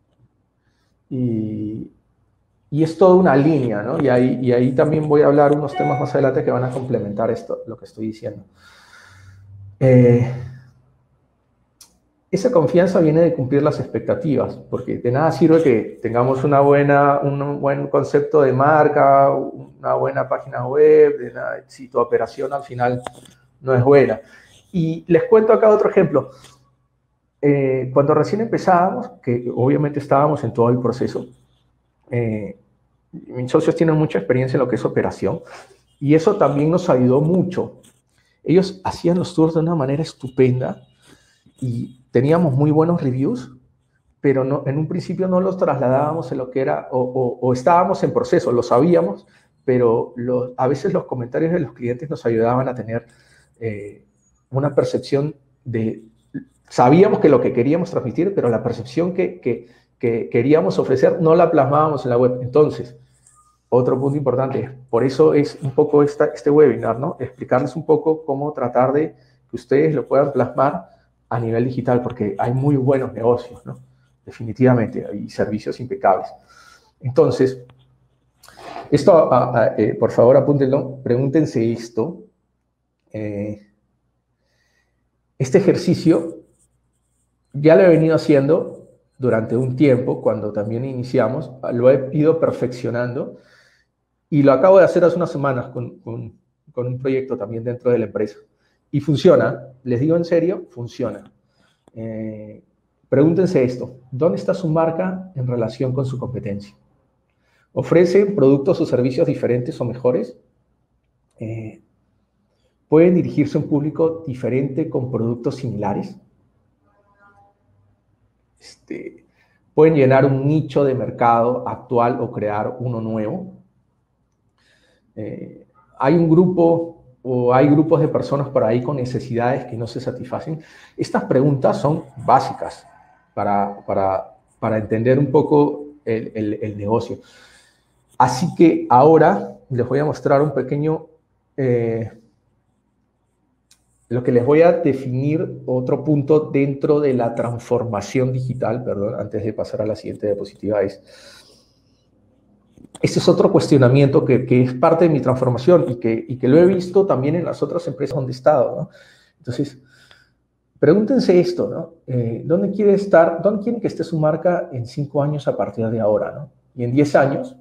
Y, y es toda una línea, ¿no? Y ahí, y ahí también voy a hablar unos temas más adelante que van a complementar esto, lo que estoy diciendo. Eh, esa confianza viene de cumplir las expectativas, porque de nada sirve que tengamos una buena, un buen concepto de marca, una buena página web, de nada, si tu operación al final no es buena. Y les cuento acá otro ejemplo. Eh, cuando recién empezábamos, que obviamente estábamos en todo el proceso, eh, mis socios tienen mucha experiencia en lo que es operación, y eso también nos ayudó mucho. Ellos hacían los tours de una manera estupenda y teníamos muy buenos reviews, pero no, en un principio no los trasladábamos en lo que era, o, o, o estábamos en proceso, lo sabíamos, pero lo, a veces los comentarios de los clientes nos ayudaban a tener eh, una percepción de, sabíamos que lo que queríamos transmitir, pero la percepción que, que, que queríamos ofrecer no la plasmábamos en la web. Entonces, otro punto importante, por eso es un poco esta, este webinar, ¿no? Explicarles un poco cómo tratar de que ustedes lo puedan plasmar a nivel digital, porque hay muy buenos negocios, ¿no? Definitivamente, hay servicios impecables. Entonces, esto, a, a, eh, por favor, apúntenlo, pregúntense esto. Eh, este ejercicio ya lo he venido haciendo durante un tiempo, cuando también iniciamos, lo he ido perfeccionando y lo acabo de hacer hace unas semanas con, con, con un proyecto también dentro de la empresa. Y funciona, les digo en serio, funciona. Eh, pregúntense esto, ¿dónde está su marca en relación con su competencia? ¿Ofrecen productos o servicios diferentes o mejores? Eh, ¿Pueden dirigirse a un público diferente con productos similares? Este, ¿Pueden llenar un nicho de mercado actual o crear uno nuevo? Eh, ¿Hay un grupo o hay grupos de personas por ahí con necesidades que no se satisfacen? Estas preguntas son básicas para, para, para entender un poco el, el, el negocio. Así que ahora les voy a mostrar un pequeño... Eh, lo que les voy a definir otro punto dentro de la transformación digital, perdón, antes de pasar a la siguiente diapositiva, es, este es otro cuestionamiento que, que es parte de mi transformación y que, y que lo he visto también en las otras empresas donde he estado, ¿no? Entonces, pregúntense esto, ¿no? Eh, ¿Dónde quiere estar, dónde quieren que esté su marca en cinco años a partir de ahora, ¿no? Y en diez años,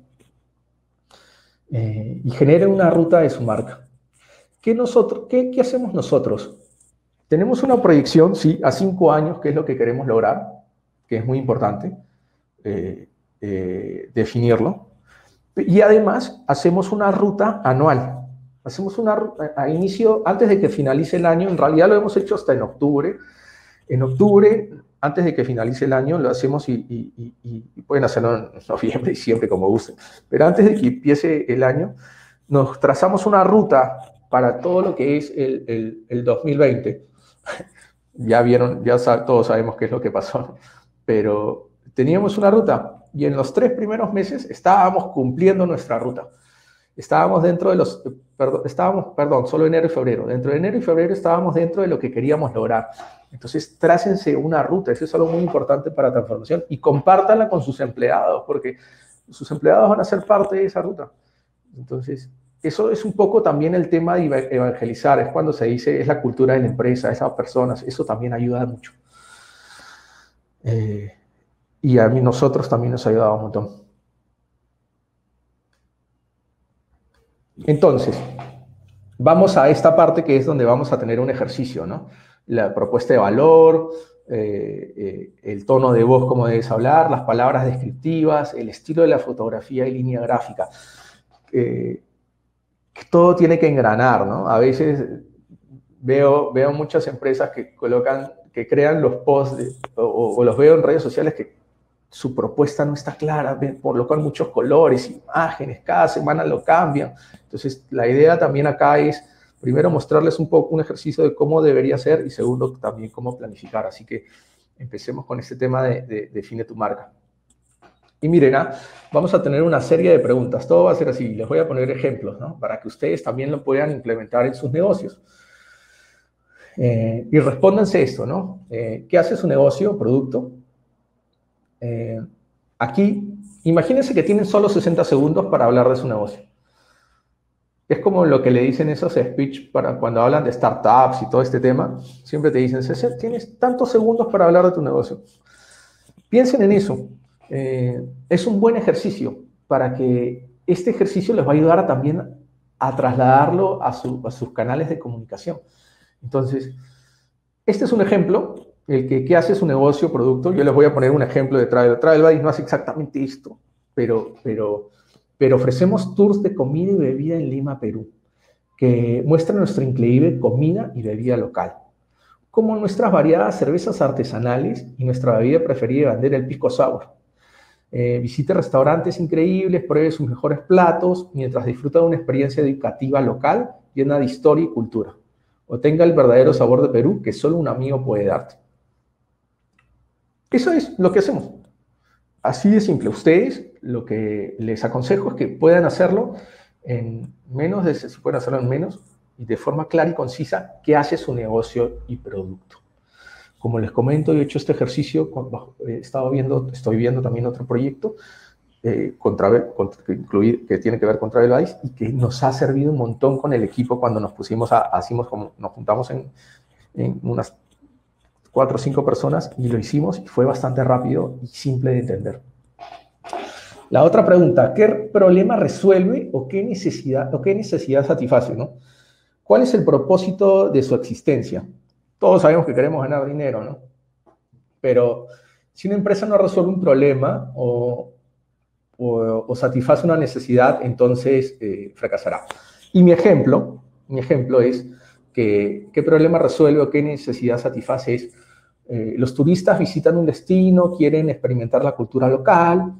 eh, y generen una ruta de su marca. ¿Qué, nosotros, qué, ¿Qué hacemos nosotros? Tenemos una proyección, sí, a cinco años, que es lo que queremos lograr, que es muy importante eh, eh, definirlo. Y además, hacemos una ruta anual. Hacemos una ruta a inicio, antes de que finalice el año, en realidad lo hemos hecho hasta en octubre. En octubre, antes de que finalice el año, lo hacemos y, y, y, y pueden hacerlo en noviembre, diciembre, como gusten. Pero antes de que empiece el año, nos trazamos una ruta para todo lo que es el, el, el dos mil veinte. Ya vieron, ya sab- todos sabemos qué es lo que pasó, pero teníamos una ruta y en los tres primeros meses estábamos cumpliendo nuestra ruta. Estábamos dentro de los, perdón, estábamos, perdón, solo enero y febrero. Dentro de enero y febrero estábamos dentro de lo que queríamos lograr. Entonces, trácense una ruta, eso es algo muy importante para transformación y compártanla con sus empleados, porque sus empleados van a ser parte de esa ruta. Entonces, eso es un poco también el tema de evangelizar, es cuando se dice, es la cultura de la empresa, esas personas, eso también ayuda mucho. Eh, y a mí, nosotros también nos ha ayudado un montón. Entonces, vamos a esta parte que es donde vamos a tener un ejercicio, ¿no? La propuesta de valor, eh, eh, el tono de voz, cómo debes hablar, las palabras descriptivas, el estilo de la fotografía y línea gráfica. Eh, todo tiene que engranar, ¿no? A veces veo, veo muchas empresas que colocan, que crean los posts, de, o, o los veo en redes sociales que su propuesta no está clara, por lo cual muchos colores, imágenes, cada semana lo cambian. Entonces, la idea también acá es, primero, mostrarles un poco un ejercicio de cómo debería ser y segundo, también cómo planificar. Así que empecemos con este tema de, de, de define tu marca. Y miren, ¿ah? Vamos a tener una serie de preguntas. Todo va a ser así. Les voy a poner ejemplos, ¿no? Para que ustedes también lo puedan implementar en sus negocios. Eh, y respóndanse esto, ¿no? Eh, ¿Qué hace su negocio, producto? Eh, aquí, imagínense que tienen solo sesenta segundos para hablar de su negocio. Es como lo que le dicen esos speech para cuando hablan de startups y todo este tema. Siempre te dicen, César, tienes tantos segundos para hablar de tu negocio. Piensen en eso. Eh, es un buen ejercicio para que este ejercicio les va a ayudar a, también a trasladarlo a, su, a sus canales de comunicación. Entonces, este es un ejemplo, el que, que hace su negocio, producto. Yo les voy a poner un ejemplo de Travel. Travel Buddies no hace exactamente esto, pero, pero, pero ofrecemos tours de comida y bebida en Lima, Perú, que muestran nuestra increíble comida y bebida local, como nuestras variadas cervezas artesanales y nuestra bebida preferida de bandera, el pisco sour. Eh, visite restaurantes increíbles, pruebe sus mejores platos, mientras disfruta de una experiencia educativa local llena de historia y cultura. O tenga el verdadero sabor de Perú que solo un amigo puede darte. Eso es lo que hacemos. Así de simple. Ustedes lo que les aconsejo es que puedan hacerlo en menos, de, si pueden hacerlo en menos, y de forma clara y concisa, qué hace su negocio y producto. Como les comento, yo he hecho este ejercicio, he estado viendo, estoy viendo también otro proyecto eh, contra, contra, que, incluir, que tiene que ver con TravelWise y que nos ha servido un montón con el equipo cuando nos pusimos a, hacimos como, nos juntamos en, en unas cuatro o cinco personas y lo hicimos y fue bastante rápido y simple de entender. La otra pregunta, ¿qué problema resuelve o qué necesidad, o qué necesidad satisface, ¿no? ¿Cuál es el propósito de su existencia? Todos sabemos que queremos ganar dinero, ¿no? Pero si una empresa no resuelve un problema o, o, o satisface una necesidad, entonces eh, fracasará. Y mi ejemplo, mi ejemplo es que qué problema resuelve o qué necesidad satisface es eh, los turistas visitan un destino, quieren experimentar la cultura local,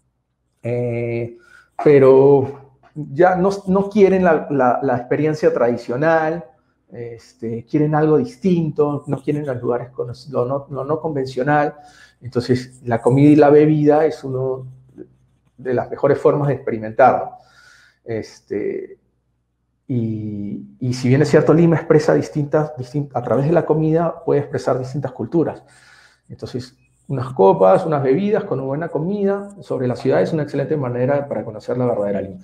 eh, pero ya no, no quieren la, la, la experiencia tradicional, este, quieren algo distinto, no quieren los lugares con lo no, lo no convencional. Entonces, la comida y la bebida es una de las mejores formas de experimentarlo. Este, y, y si bien es cierto, Lima expresa distintas, distintas, a través de la comida puede expresar distintas culturas. Entonces, unas copas, unas bebidas con una buena comida sobre la ciudad es una excelente manera para conocer la verdadera Lima.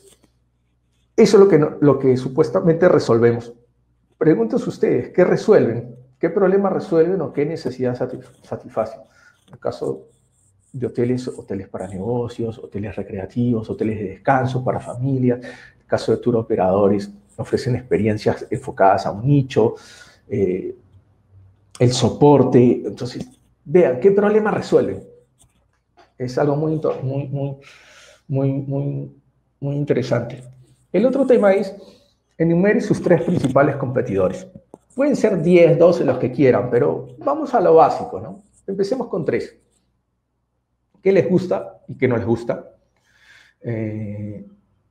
Eso es lo que, no, lo que supuestamente resolvemos. Pregúntense ustedes, ¿qué resuelven? ¿Qué problema resuelven o qué necesidad satisfacen? En el caso de hoteles, hoteles para negocios, hoteles recreativos, hoteles de descanso para familias. En el caso de tour operadores, ofrecen experiencias enfocadas a un nicho, eh, el soporte. Entonces, vean, ¿qué problema resuelven? Es algo muy, muy, muy, muy, muy, muy interesante. El otro tema es, enumere sus tres principales competidores. Pueden ser diez, doce, los que quieran, pero vamos a lo básico, ¿no? Empecemos con tres. ¿Qué les gusta y qué no les gusta? Eh,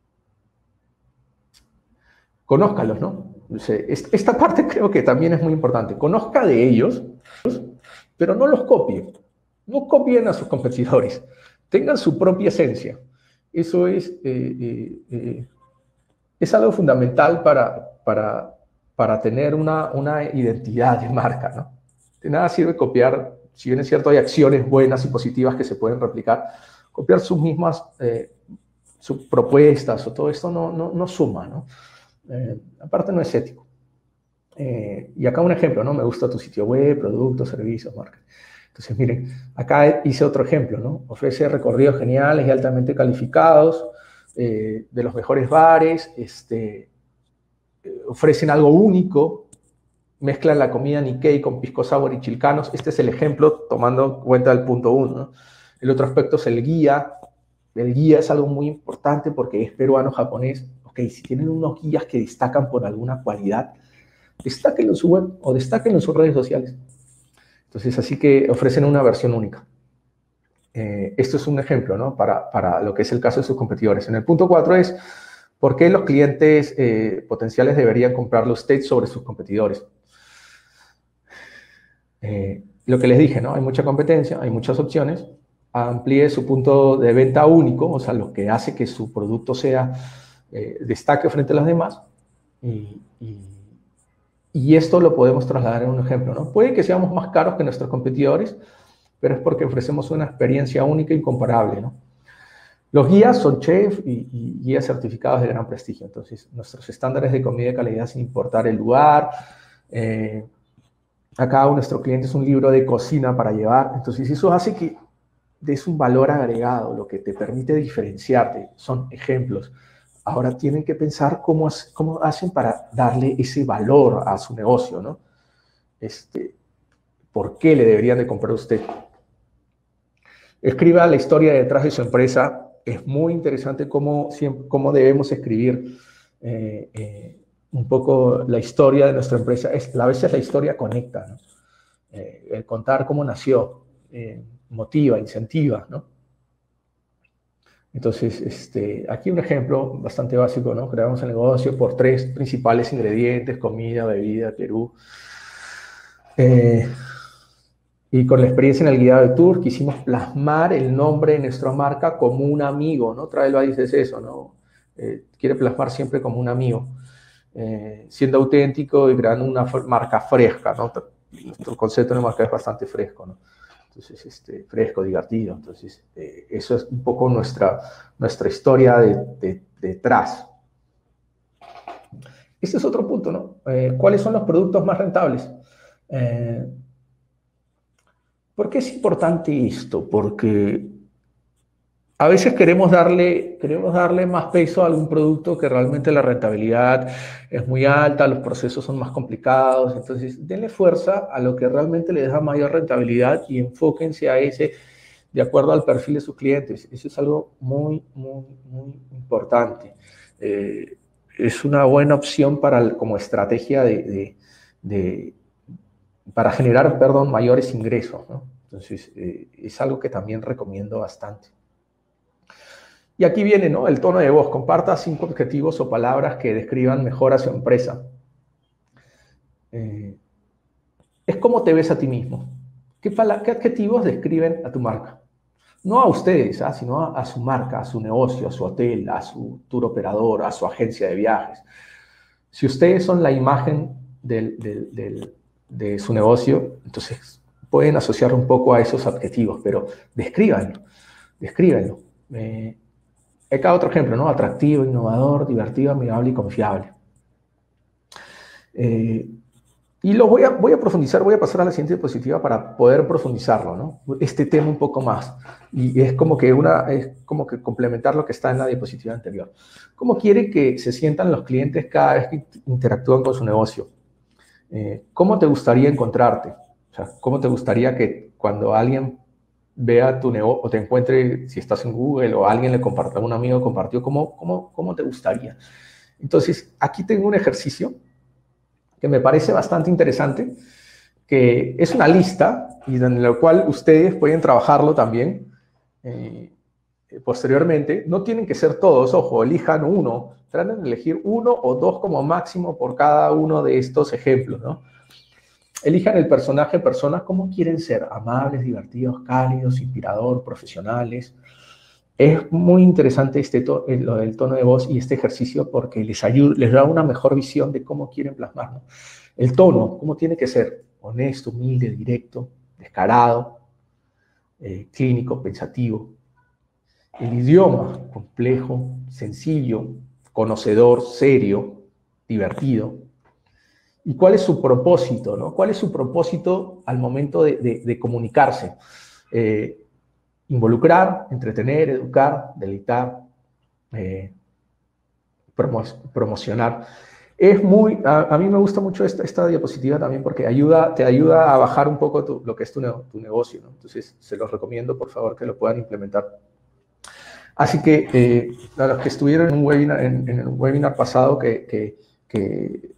conózcalos, ¿no? Esta parte creo que también es muy importante. Conozca de ellos, pero no los copie. No copien a sus competidores. Tengan su propia esencia. Eso es, eh, eh, eh, es algo fundamental para, para, para tener una, una identidad de marca, ¿no? De nada sirve copiar. Si bien es cierto, hay acciones buenas y positivas que se pueden replicar, copiar sus mismas eh, sus propuestas o todo esto no, no, no suma, ¿no? Eh, aparte no es ético. Eh, y acá un ejemplo, ¿no? Me gusta tu sitio web, productos, servicios, marcas. Entonces, miren, acá hice otro ejemplo, ¿no? Ofrece recorridos geniales y altamente calificados eh, de los mejores bares, este, eh, ofrecen algo único, mezclan la comida Nikkei con pisco sour y chilcanos. Este es el ejemplo tomando cuenta del punto uno, ¿no? El otro aspecto es el guía. El guía es algo muy importante porque es peruano-japonés. Ok, si tienen unos guías que destacan por alguna cualidad, destáquenlo en su web o destáquenlo en sus redes sociales. Entonces, así que ofrecen una versión única. Eh, esto es un ejemplo, ¿no? Para, para lo que es el caso de sus competidores. En el punto cuatro es, ¿por qué los clientes eh, potenciales deberían comprarle a usted sobre sus competidores? Eh, lo que les dije, ¿no? Hay mucha competencia, hay muchas opciones. Amplíe su punto de venta único, o sea, lo que hace que su producto sea, eh, destaque frente a los demás. Y, y, y esto lo podemos trasladar en un ejemplo, ¿no? Puede que seamos más caros que nuestros competidores, pero es porque ofrecemos una experiencia única e incomparable, ¿no? Los guías son chef y, y guías certificados de gran prestigio. Entonces, nuestros estándares de comida de calidad sin importar el lugar. Eh, a cada uno de nuestros clientes un libro de cocina para llevar. Entonces, eso hace que des un valor agregado, lo que te permite diferenciarte. Son ejemplos. Ahora tienen que pensar cómo, cómo hacen para darle ese valor a su negocio, ¿no? Este, ¿por qué le deberían de comprar a usted? Escriba la historia detrás de su empresa. Es muy interesante cómo, cómo debemos escribir eh, eh, un poco la historia de nuestra empresa. Es, a veces la historia conecta, ¿no? Eh, el contar cómo nació, eh, motiva, incentiva, ¿no? Entonces, este, aquí un ejemplo bastante básico, ¿no? Creamos el negocio por tres principales ingredientes: comida, bebida, Perú. Eh, Y con la experiencia en el guiado de tour quisimos plasmar el nombre de nuestra marca como un amigo, ¿no? Travelbuddies es eso, ¿no? Eh, quiere plasmar siempre como un amigo, eh, siendo auténtico y creando una marca fresca, ¿no? Nuestro concepto de marca es bastante fresco, ¿no? Entonces, este, fresco, divertido. Entonces, eh, eso es un poco nuestra, nuestra historia de, de, detrás. Este es otro punto, ¿no? Eh, ¿Cuáles son los productos más rentables? Eh, ¿Por qué es importante esto? Porque a veces queremos darle, queremos darle más peso a algún producto que realmente la rentabilidad es muy alta, los procesos son más complicados. Entonces, denle fuerza a lo que realmente le da mayor rentabilidad y enfóquense a ese de acuerdo al perfil de sus clientes. Eso es algo muy, muy, muy importante. Eh, es una buena opción para, como estrategia de, de, de, para generar, perdón, mayores ingresos, ¿no? Entonces, eh, es algo que también recomiendo bastante. Y aquí viene, ¿no?, el tono de voz. Comparta cinco adjetivos o palabras que describan mejor a su empresa. Eh, es cómo te ves a ti mismo. ¿Qué, ¿Qué adjetivos describen a tu marca? No a ustedes, ¿ah? sino a, a su marca, a su negocio, a su hotel, a su tour operador, a su agencia de viajes. Si ustedes son la imagen del, del, del, de su negocio, entonces pueden asociar un poco a esos adjetivos, pero descríbanlo, descríbanlo. Eh, acá otro ejemplo, ¿no? Atractivo, innovador, divertido, amigable y confiable. Eh, y lo voy a, voy a profundizar, voy a pasar a la siguiente diapositiva para poder profundizarlo, ¿no? Este tema un poco más. Y es como que, una, es como que complementar lo que está en la diapositiva anterior. ¿Cómo quiere que se sientan los clientes cada vez que interactúan con su negocio? Eh, ¿Cómo te gustaría encontrarte? O sea, ¿cómo te gustaría que cuando alguien vea tu negocio o te encuentre, si estás en Google o alguien le compartió, un amigo compartió, ¿cómo, cómo, cómo te gustaría? Entonces, aquí tengo un ejercicio que me parece bastante interesante, que es una lista y en la cual ustedes pueden trabajarlo también eh, posteriormente. No tienen que ser todos, ojo, elijan uno, traten de elegir uno o dos como máximo por cada uno de estos ejemplos, ¿no? Elijan el personaje, personas, ¿cómo quieren ser? Amables, divertidos, cálidos, inspirador, profesionales. Es muy interesante este to lo del tono de voz y este ejercicio porque les ayuda, les da una mejor visión de cómo quieren plasmar, ¿no? El tono, ¿cómo tiene que ser? Honesto, humilde, directo, descarado, eh, clínico, pensativo. El idioma, complejo, sencillo, conocedor, serio, divertido. ¿Y cuál es su propósito, ¿no? ¿Cuál es su propósito al momento de, de, de comunicarse? Eh, involucrar, entretener, educar, deleitar, eh, promo promocionar. Es muy, a, a mí me gusta mucho esta, esta diapositiva también porque ayuda, te ayuda a bajar un poco tu, lo que es tu, tu negocio, ¿no? Entonces, se los recomiendo, por favor, que lo puedan implementar. Así que, eh, a los que estuvieron en un webinar, en, en el webinar pasado que, que, que,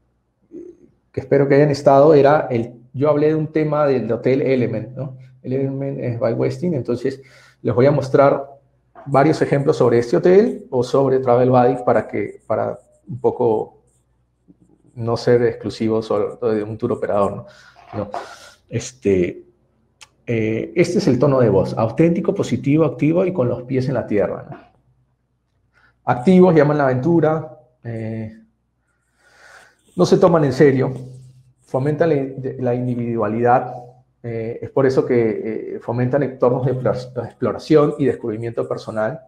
que espero que hayan estado, era el, yo hablé de un tema del hotel Element, ¿no? El Element es by Westin, entonces les voy a mostrar varios ejemplos sobre este hotel o sobre Travelbuddies para que, para un poco no ser exclusivos solo de un tour operador, ¿no? ¿No? Este, eh, este es el tono de voz, auténtico, positivo, activo y con los pies en la tierra, ¿no? Activos, llaman la aventura, eh, no se toman en serio, fomentan la individualidad, eh, es por eso que eh, fomentan entornos de exploración y descubrimiento personal,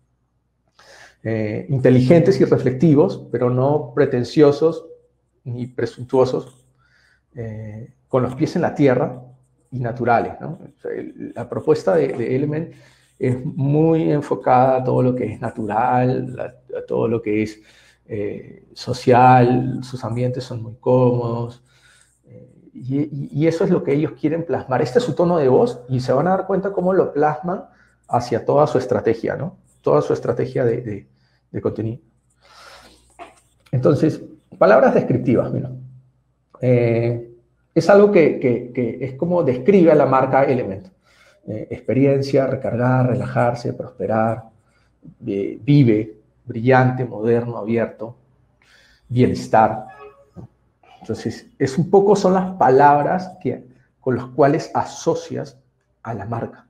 eh, inteligentes y reflectivos, pero no pretenciosos ni presuntuosos, eh, con los pies en la tierra y naturales, ¿no? O sea, el, la propuesta de, de Element es muy enfocada a todo lo que es natural, a, a todo lo que es eh, social, sus ambientes son muy cómodos, eh, y, y eso es lo que ellos quieren plasmar. Este es su tono de voz y se van a dar cuenta cómo lo plasman hacia toda su estrategia, ¿no? Toda su estrategia de, de, de contenido. Entonces, palabras descriptivas, mira. Eh, es algo que, que, que es como describe a la marca Element. Eh, experiencia, recargar, relajarse, prosperar, eh, vive, brillante, moderno, abierto, bienestar, ¿no? Entonces, es un poco son las palabras que con los cuales asocias a la marca.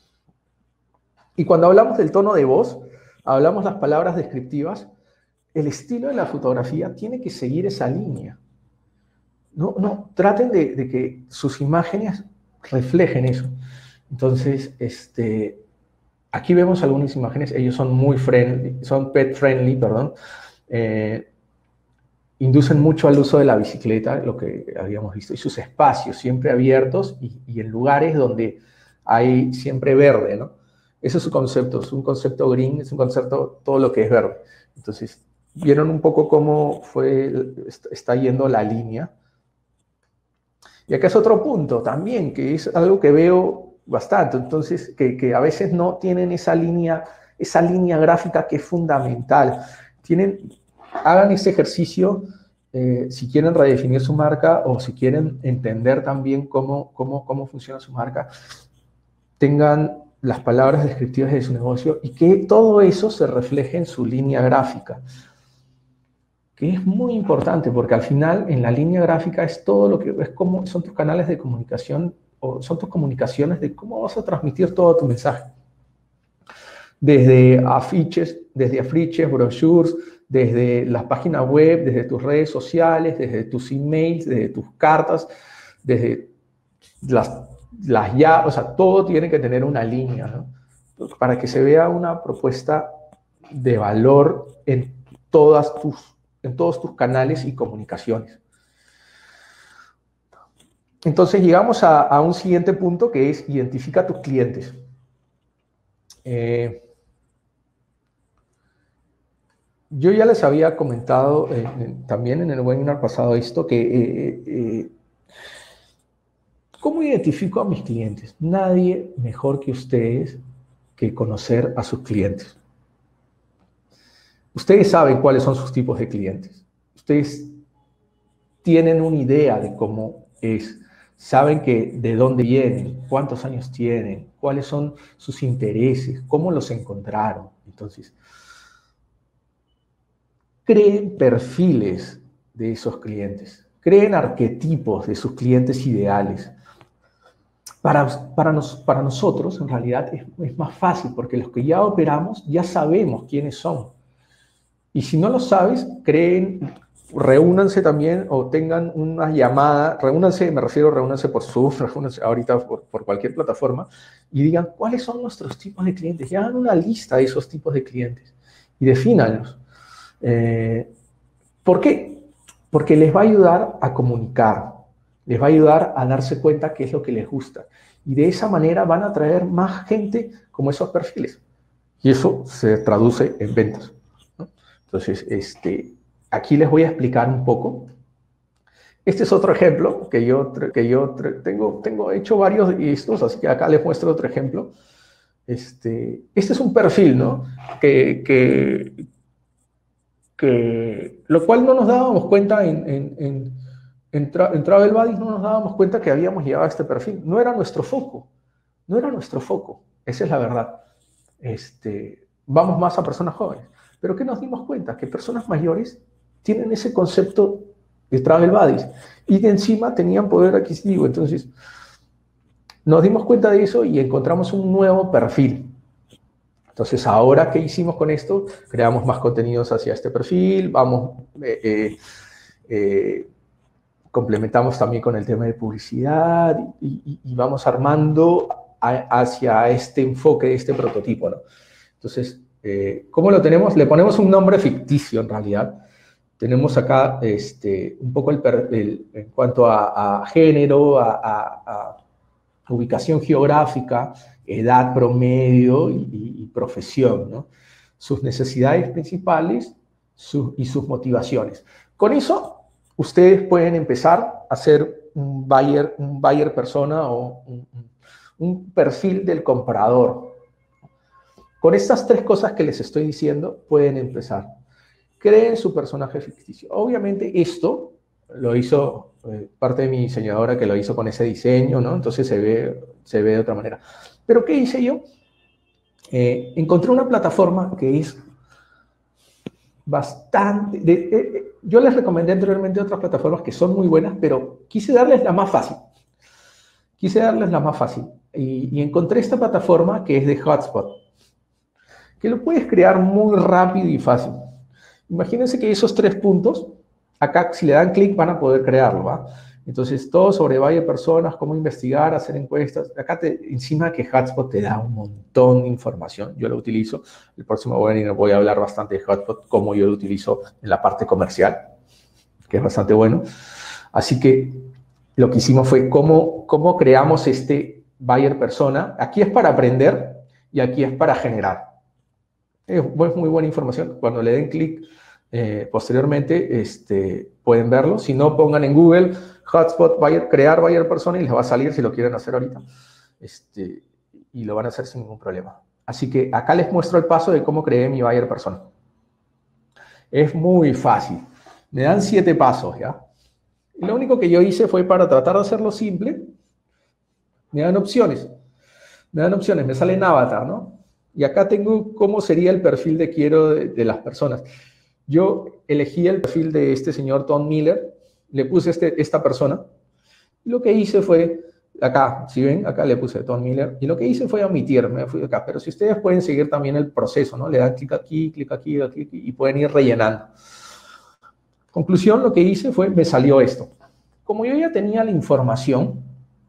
Y cuando hablamos del tono de voz, hablamos las palabras descriptivas, el estilo de la fotografía tiene que seguir esa línea. No, no, traten de, de que sus imágenes reflejen eso. Entonces, este, aquí vemos algunas imágenes, ellos son muy friendly, son pet friendly, perdón, eh, inducen mucho al uso de la bicicleta, lo que habíamos visto, y sus espacios siempre abiertos y, y en lugares donde hay siempre verde, ¿no? Ese es su concepto, es un concepto green, es un concepto todo lo que es verde. Entonces, vieron un poco cómo fue, está yendo la línea. Y acá es otro punto también, que es algo que veo bastante, entonces, que, que a veces no tienen esa línea, esa línea gráfica que es fundamental. Tienen, hagan ese ejercicio eh, si quieren redefinir su marca o si quieren entender también cómo, cómo, cómo funciona su marca, tengan las palabras descriptivas de su negocio y que todo eso se refleje en su línea gráfica, que es muy importante porque al final en la línea gráfica es todo lo que es como son tus canales de comunicación o son tus comunicaciones de cómo vas a transmitir todo tu mensaje. Desde afiches, desde afiches, brochures, desde las páginas web, desde tus redes sociales, desde tus emails, desde tus cartas, desde las, las ya, o sea, todo tiene que tener una línea, ¿no? Para que se vea una propuesta de valor en todas tus en todos tus canales y comunicaciones. Entonces llegamos a, a un siguiente punto que es identifica a tus clientes. Eh, yo ya les había comentado eh, eh, también en el webinar pasado esto, que eh, eh, ¿cómo identifico a mis clientes? Nadie mejor que ustedes que conocer a sus clientes. Ustedes saben cuáles son sus tipos de clientes. Ustedes tienen una idea de cómo es. Saben que de dónde vienen, cuántos años tienen, cuáles son sus intereses, cómo los encontraron. Entonces, creen perfiles de esos clientes. Creen arquetipos de sus clientes ideales. Para, para, nos, para nosotros, en realidad, es, es más fácil porque los que ya operamos ya sabemos quiénes son. Y si no lo sabes, creen, reúnanse también o tengan una llamada, reúnanse, me refiero, reúnanse por Zoom, reúnanse ahorita por, por cualquier plataforma y digan cuáles son nuestros tipos de clientes. Y hagan una lista de esos tipos de clientes y defínanlos. Eh, ¿Por qué? Porque les va a ayudar a comunicar, les va a ayudar a darse cuenta qué es lo que les gusta. Y de esa manera van a atraer más gente como esos perfiles. Y eso se traduce en ventas. Entonces, este, aquí les voy a explicar un poco. Este es otro ejemplo que yo, que yo tengo, tengo hecho varios de estos, así que acá les muestro otro ejemplo. Este, este es un perfil, ¿no? Que, que, que, lo cual no nos dábamos cuenta en, en, en, en, tra, en Travel Buddies, no nos dábamos cuenta que habíamos llegado a este perfil. No era nuestro foco, no era nuestro foco, esa es la verdad. Este, vamos más a personas jóvenes. Pero ¿qué nos dimos cuenta? Que personas mayores tienen ese concepto de Travel Buddies y de encima tenían poder adquisitivo. Entonces, nos dimos cuenta de eso y encontramos un nuevo perfil. Entonces, ahora, ¿qué hicimos con esto? Creamos más contenidos hacia este perfil, vamos, eh, eh, eh, complementamos también con el tema de publicidad y, y, y vamos armando a, hacia este enfoque, este prototipo, ¿no? Entonces, Eh, ¿cómo lo tenemos? Le ponemos un nombre ficticio en realidad. Tenemos acá este, un poco el, el, en cuanto a, a género, a, a, a ubicación geográfica, edad promedio y, y, y profesión, ¿no? Sus necesidades principales su, y sus motivaciones. Con eso, ustedes pueden empezar a hacer un buyer, un buyer persona o un, un perfil del comprador. Con estas tres cosas que les estoy diciendo, pueden empezar. Creen su personaje ficticio. Obviamente esto lo hizo eh, parte de mi diseñadora que lo hizo con ese diseño, ¿no? Entonces se ve, se ve de otra manera. Pero ¿qué hice yo? Eh, encontré una plataforma que es bastante... De, eh, yo les recomendé anteriormente otras plataformas que son muy buenas, pero quise darles la más fácil. quise darles la más fácil. Y, y encontré esta plataforma que es de Hotspot, que lo puedes crear muy rápido y fácil. Imagínense que esos tres puntos, acá si le dan clic van a poder crearlo, ¿va? Entonces, todo sobre Buyer Personas, cómo investigar, hacer encuestas. Acá te, encima que Hotspot te da un montón de información. Yo lo utilizo. El próximo webinar voy a hablar bastante de Hotspot, cómo yo lo utilizo en la parte comercial, que es bastante bueno. Así que lo que hicimos fue cómo, cómo creamos este Buyer Persona. Aquí es para aprender y aquí es para generar. Es muy buena información. Cuando le den clic eh, posteriormente, este, pueden verlo. Si no, pongan en Google Hotspot, buyer, crear Buyer Persona y les va a salir si lo quieren hacer ahorita. Este, y lo van a hacer sin ningún problema. Así que acá les muestro el paso de cómo creé mi Buyer Persona. Es muy fácil. Me dan siete pasos, ¿ya? Y lo único que yo hice fue para tratar de hacerlo simple. Me dan opciones. Me dan opciones. Me sale en avatar, ¿no? Y acá tengo cómo sería el perfil de quiero de, de las personas. Yo elegí el perfil de este señor Tom Miller, le puse este, esta persona, y lo que hice fue, acá, si ven, acá le puse Tom Miller, y lo que hice fue omitir, me fui acá, pero si ustedes pueden seguir también el proceso, ¿no? Le dan clic aquí, clic aquí, aquí, y pueden ir rellenando. Conclusión, lo que hice fue, me salió esto. Como yo ya tenía la información,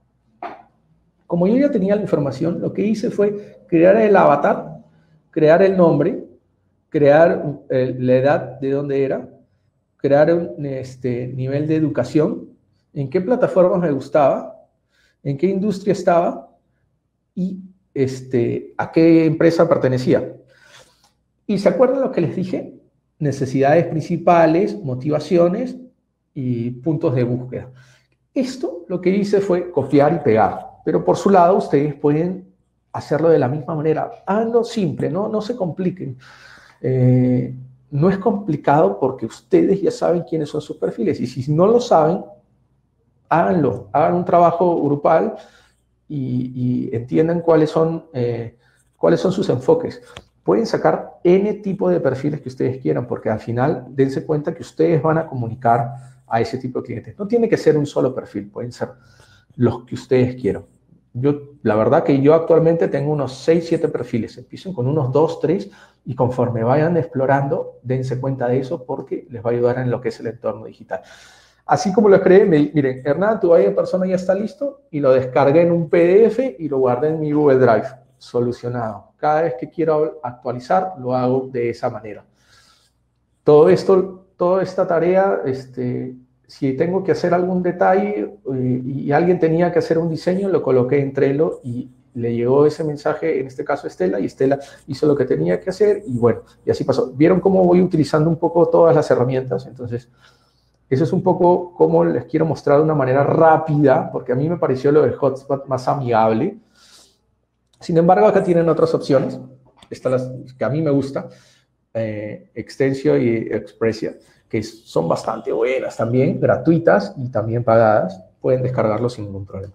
Como yo ya tenía la información, lo que hice fue crear el avatar, crear el nombre, crear eh, la edad de dónde era, crear un este, nivel de educación, en qué plataformas me gustaba, en qué industria estaba y este, a qué empresa pertenecía. ¿Y se acuerdan lo que les dije? Necesidades principales, motivaciones y puntos de búsqueda. Esto lo que hice fue copiar y pegar. Pero por su lado, ustedes pueden hacerlo de la misma manera. Háganlo simple, no, no se compliquen. Eh, no es complicado porque ustedes ya saben quiénes son sus perfiles. Y si no lo saben, háganlo. Hagan un trabajo grupal y, y entiendan cuáles son, eh, cuáles son sus enfoques. Pueden sacar N tipo de perfiles que ustedes quieran, porque al final dense cuenta que ustedes van a comunicar a ese tipo de clientes. No tiene que ser un solo perfil, pueden ser los que ustedes quieran. Yo, la verdad que yo actualmente tengo unos seis, siete perfiles. Empiecen con unos dos, tres y conforme vayan explorando, dense cuenta de eso porque les va a ayudar en lo que es el entorno digital. Así como lo creé, me, miren, Hernán, tu Buyer Persona ya está listo y lo descargué en un P D F y lo guardé en mi Google Drive. Solucionado. Cada vez que quiero actualizar, lo hago de esa manera. Todo esto, toda esta tarea, este... si tengo que hacer algún detalle eh, y alguien tenía que hacer un diseño, lo coloqué en Trello y le llegó ese mensaje, en este caso a Estela, y Estela hizo lo que tenía que hacer y bueno, y así pasó. ¿Vieron cómo voy utilizando un poco todas las herramientas? Entonces, eso es un poco cómo les quiero mostrar de una manera rápida, porque a mí me pareció lo del Hotspot más amigable. Sin embargo, acá tienen otras opciones, estas las que a mí me gusta, eh, Extensio y Expressia, que son bastante buenas también, gratuitas y también pagadas. Pueden descargarlo sin ningún problema.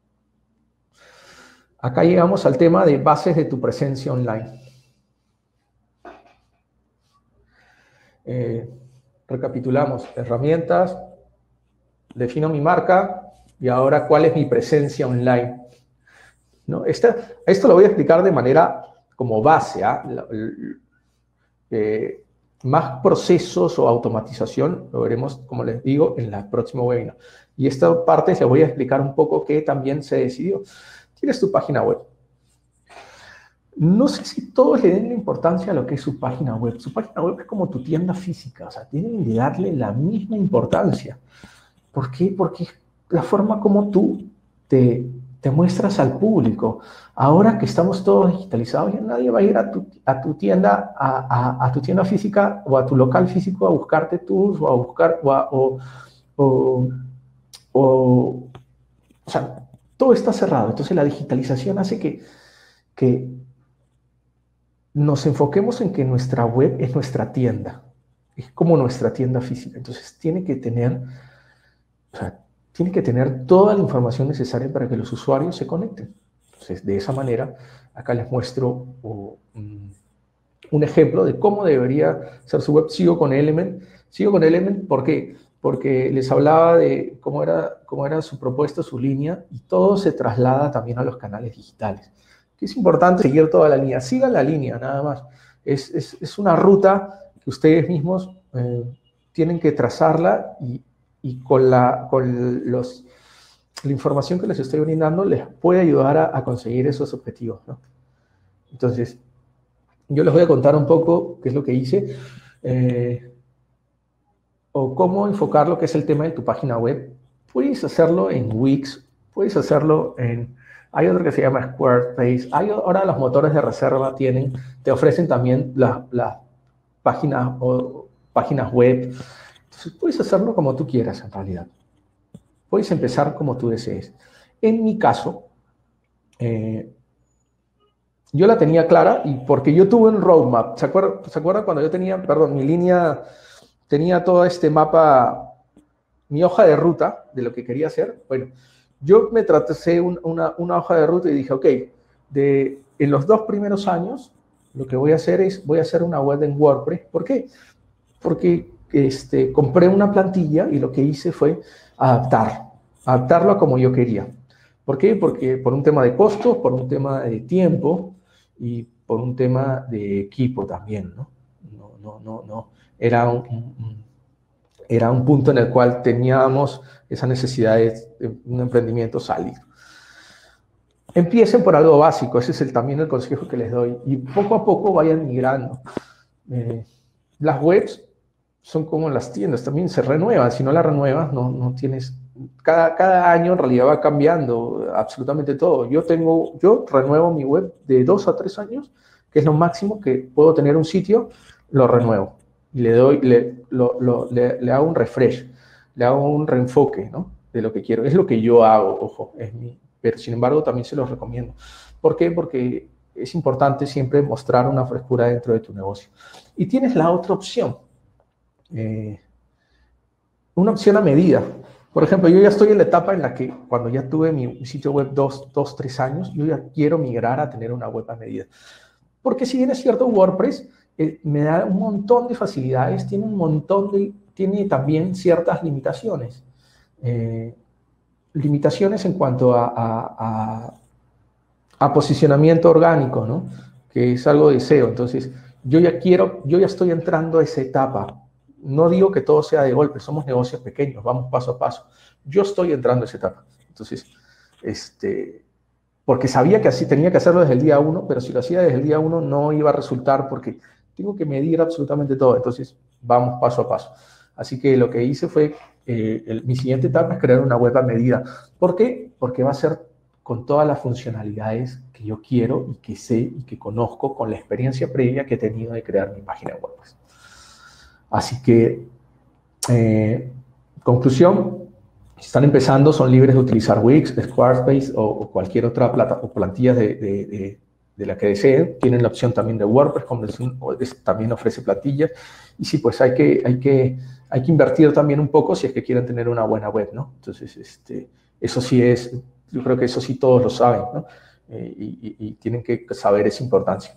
Acá llegamos al tema de bases de tu presencia online. Eh, recapitulamos, herramientas, defino mi marca y ahora cuál es mi presencia online. ¿No? Esta, esto lo voy a explicar de manera como base, ¿eh? Eh, Más procesos o automatización lo veremos, como les digo, en el próximo webinar. Y esta parte les voy a explicar un poco qué también se decidió. Tienes tu página web. No sé si todos le den la importancia a lo que es su página web. Su página web es como tu tienda física. O sea, tienen que darle la misma importancia. ¿Por qué? Porque es la forma como tú te, te muestras al público. Ahora que estamos todos digitalizados, ya nadie va a ir a tu, a tu tienda, a, a, a tu tienda física o a tu local físico a buscarte tours o a buscar, o, a, o, o, o, o sea, todo está cerrado. Entonces la digitalización hace que, que nos enfoquemos en que nuestra web es nuestra tienda. Es como nuestra tienda física. Entonces tiene que tener, o sea, tiene que tener toda la información necesaria para que los usuarios se conecten. Entonces, de esa manera, acá les muestro oh, um, un ejemplo de cómo debería ser su web. Sigo con Element. Sigo con Element, ¿por qué? porque les hablaba de cómo era, cómo era su propuesta, su línea, y todo se traslada también a los canales digitales. Que es importante seguir toda la línea. Sigan la línea, nada más. Es, es, es una ruta que ustedes mismos eh, tienen que trazarla y, y con, la, con los, la información que les estoy brindando les puede ayudar a, a conseguir esos objetivos, ¿no? Entonces, yo les voy a contar un poco qué es lo que hice eh, o cómo enfocar lo que es el tema de tu página web. Puedes hacerlo en Wix, puedes hacerlo en... Hay otro que se llama Squarespace. Hay, ahora los motores de reserva tienen, te ofrecen también las la páginas, o, páginas web. Entonces, puedes hacerlo como tú quieras en realidad. Puedes empezar como tú desees. En mi caso, eh, yo la tenía clara y porque yo tuve un roadmap. ¿Se acuerdan, ¿se acuerdan cuando yo tenía, perdón, mi línea, tenía todo este mapa, mi hoja de ruta de lo que quería hacer? Bueno, yo me tracé un, una, una hoja de ruta y dije, ok, de, en los dos primeros años, lo que voy a hacer es, voy a hacer una web en WordPress. ¿Por qué? Porque este, compré una plantilla y lo que hice fue adaptar, adaptarlo a como yo quería. ¿Por qué? Porque por un tema de costos, por un tema de tiempo y por un tema de equipo también, ¿no? No, no, no, no. Era un, un, era un punto en el cual teníamos esa necesidad de un emprendimiento salir. Empiecen por algo básico, ese es el, también el consejo que les doy, y poco a poco vayan migrando. Eh, las webs son como las tiendas, también se renuevan, si no las renuevas no, no tienes... Cada, cada año en realidad va cambiando absolutamente todo. Yo, tengo, yo renuevo mi web de dos a tres años, que es lo máximo que puedo tener un sitio, lo renuevo. Y le, doy, le, lo, lo, le, le hago un refresh, le hago un reenfoque, ¿no? De lo que quiero. Es lo que yo hago, ojo, es mi, pero sin embargo también se los recomiendo. ¿Por qué? Porque es importante siempre mostrar una frescura dentro de tu negocio. Y tienes la otra opción, eh, una opción a medida. Por ejemplo, yo ya estoy en la etapa en la que cuando ya tuve mi sitio web dos, dos, tres años, yo ya quiero migrar a tener una web a medida. Porque si bien es cierto, WordPress eh, me da un montón de facilidades, tiene un montón de, tiene también ciertas limitaciones. Eh, limitaciones en cuanto a, a, a, a posicionamiento orgánico, ¿no? Que es algo de S E O. Entonces, yo ya quiero, yo ya estoy entrando a esa etapa. No digo que todo sea de golpe, somos negocios pequeños, vamos paso a paso. Yo estoy entrando a esa etapa. Entonces, este, porque sabía que así tenía que hacerlo desde el día uno, pero si lo hacía desde el día uno no iba a resultar porque tengo que medir absolutamente todo. Entonces, vamos paso a paso. Así que lo que hice fue, eh, el, mi siguiente etapa es crear una web a medida. ¿Por qué? Porque va a ser con todas las funcionalidades que yo quiero y que sé y que conozco con la experiencia previa que he tenido de crear mi página web. Así que, eh, conclusión, si están empezando, son libres de utilizar Wix, Squarespace o, o cualquier otra plata o plantilla de, de, de, de la que deseen. Tienen la opción también de WordPress, como también ofrece plantillas. Y sí, pues hay que, hay, que, hay que invertir también un poco si es que quieren tener una buena web, ¿no? Entonces, este, eso sí es, yo creo que eso sí todos lo saben, ¿no? Eh, y, y, y tienen que saber esa importancia.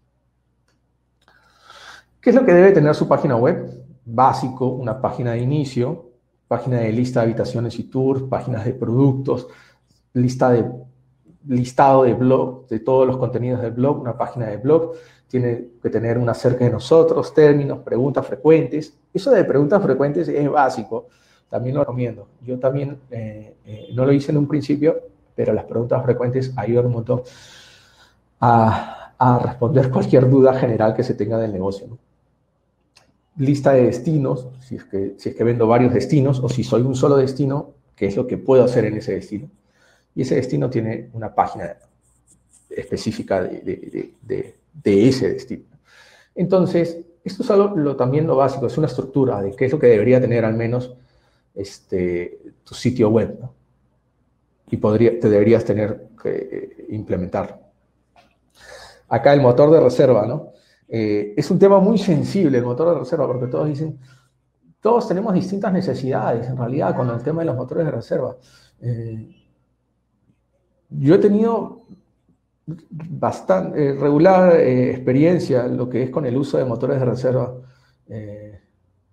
¿Qué es lo que debe tener su página web? Básico, una página de inicio, página de lista de habitaciones y tours, páginas de productos, lista de, listado de blog, de todos los contenidos del blog, una página de blog. Tiene que tener una acerca de nosotros, términos, preguntas frecuentes. Eso de preguntas frecuentes es básico, también lo recomiendo. Yo también eh, eh, no lo hice en un principio, pero las preguntas frecuentes ayudan un montón a, a responder cualquier duda general que se tenga del negocio, ¿no? Lista de destinos, si es, que, si es que vendo varios destinos, o si soy un solo destino, qué es lo que puedo hacer en ese destino. Y ese destino tiene una página específica de, de, de, de, de ese destino. Entonces, esto es algo, lo, también lo básico, es una estructura de qué es lo que debería tener al menos este, tu sitio web, ¿no? Y podría, te deberías tener que implementar. Acá el motor de reserva, ¿no? Eh, es un tema muy sensible el motor de reserva, porque todos dicen, todos tenemos distintas necesidades, en realidad, con el tema de los motores de reserva. Eh, yo he tenido bastante eh, regular eh, experiencia en lo que es con el uso de motores de reserva. Eh,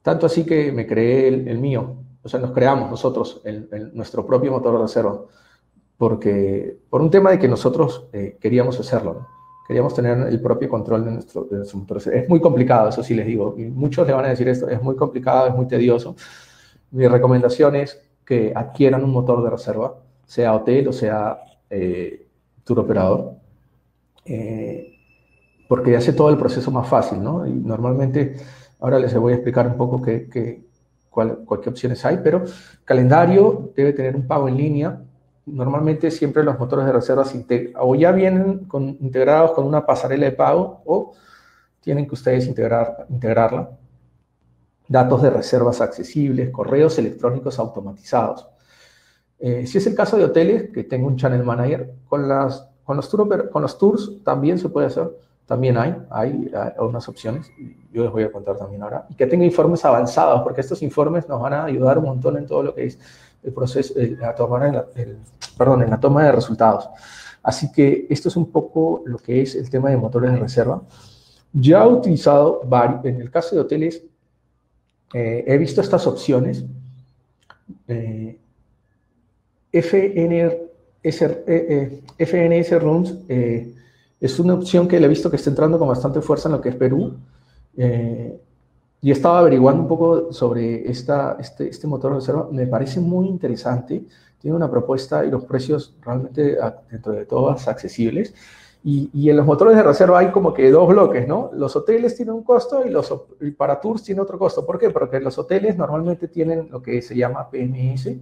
Tanto así que me creé el, el mío. O sea, nos creamos nosotros el, el, nuestro propio motor de reserva. Porque, por un tema de que nosotros eh, queríamos hacerlo, ¿no? Queríamos tener el propio control de nuestro, de nuestro motor. Es muy complicado, eso sí les digo. Y muchos le van a decir esto, es muy complicado, es muy tedioso. Mi recomendación es que adquieran un motor de reserva, sea hotel o sea eh, tour operador, eh, porque hace todo el proceso más fácil, ¿no? Y normalmente, ahora les voy a explicar un poco qué, qué, cuál, cuál, qué opciones hay, pero calendario debe tener un pago en línea. Normalmente siempre los motores de reserva o ya vienen con, integrados con una pasarela de pago o tienen que ustedes integrar, integrarla. Datos de reservas accesibles, correos electrónicos automatizados. Eh, si es el caso de hoteles, que tengo un channel manager, con, las, con, los tour, con los tours también se puede hacer, también hay, hay, hay unas opciones, yo les voy a contar también ahora, y que tenga informes avanzados, porque estos informes nos van a ayudar un montón en todo lo que es el proceso, el, la toma, el, el, perdón, en la toma de resultados. Así que esto es un poco lo que es el tema de motores de reserva. Ya he utilizado, varios, en el caso de hoteles, eh, he visto estas opciones, eh, F N S, eh, eh, F N S Rooms eh, es una opción que le he visto que está entrando con bastante fuerza en lo que es Perú. Eh, y estaba averiguando un poco sobre esta, este, este motor de reserva. Me parece muy interesante. Tiene una propuesta y los precios realmente, dentro de todas, accesibles. Y, y en los motores de reserva hay como que dos bloques, ¿no? Los hoteles tienen un costo y, los, y para tours tiene otro costo. ¿Por qué? Porque los hoteles normalmente tienen lo que se llama P M S.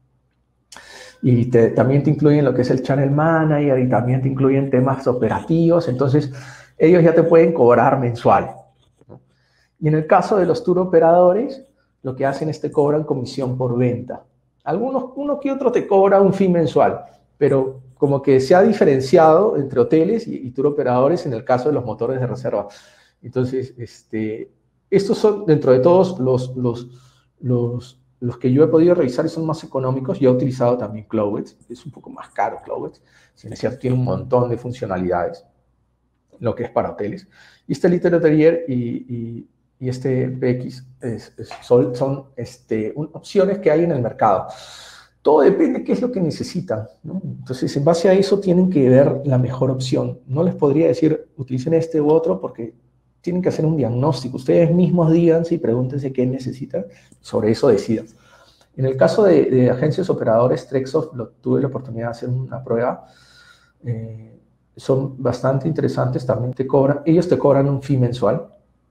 Y te, también te incluyen lo que es el Channel Manager y también te incluyen temas operativos. Entonces, ellos ya te pueden cobrar mensual, ¿no? Y en el caso de los tour operadores, lo que hacen es te cobran comisión por venta. Algunos, uno que otro te cobra un fee mensual, pero como que se ha diferenciado entre hoteles y, y tour operadores en el caso de los motores de reserva. Entonces, este, estos son, dentro de todos, los... los, los Los que yo he podido revisar y son más económicos. Yo he utilizado también Clowets, es un poco más caro Clowets, si es cierto, tiene un montón de funcionalidades, lo que es para hoteles. Y este Elite Hotelier y, y, y este P X es, es, son, son este, un, opciones que hay en el mercado. Todo depende de qué es lo que necesitan, ¿no? Entonces, en base a eso tienen que ver la mejor opción. No les podría decir, utilicen este u otro, porque tienen que hacer un diagnóstico. Ustedes mismos díganse y pregúntense qué necesitan, sobre eso decidan. En el caso de, de agencias operadoras, Trexoft, lo, tuve la oportunidad de hacer una prueba. Eh, son bastante interesantes, también te cobran, ellos te cobran un fee mensual.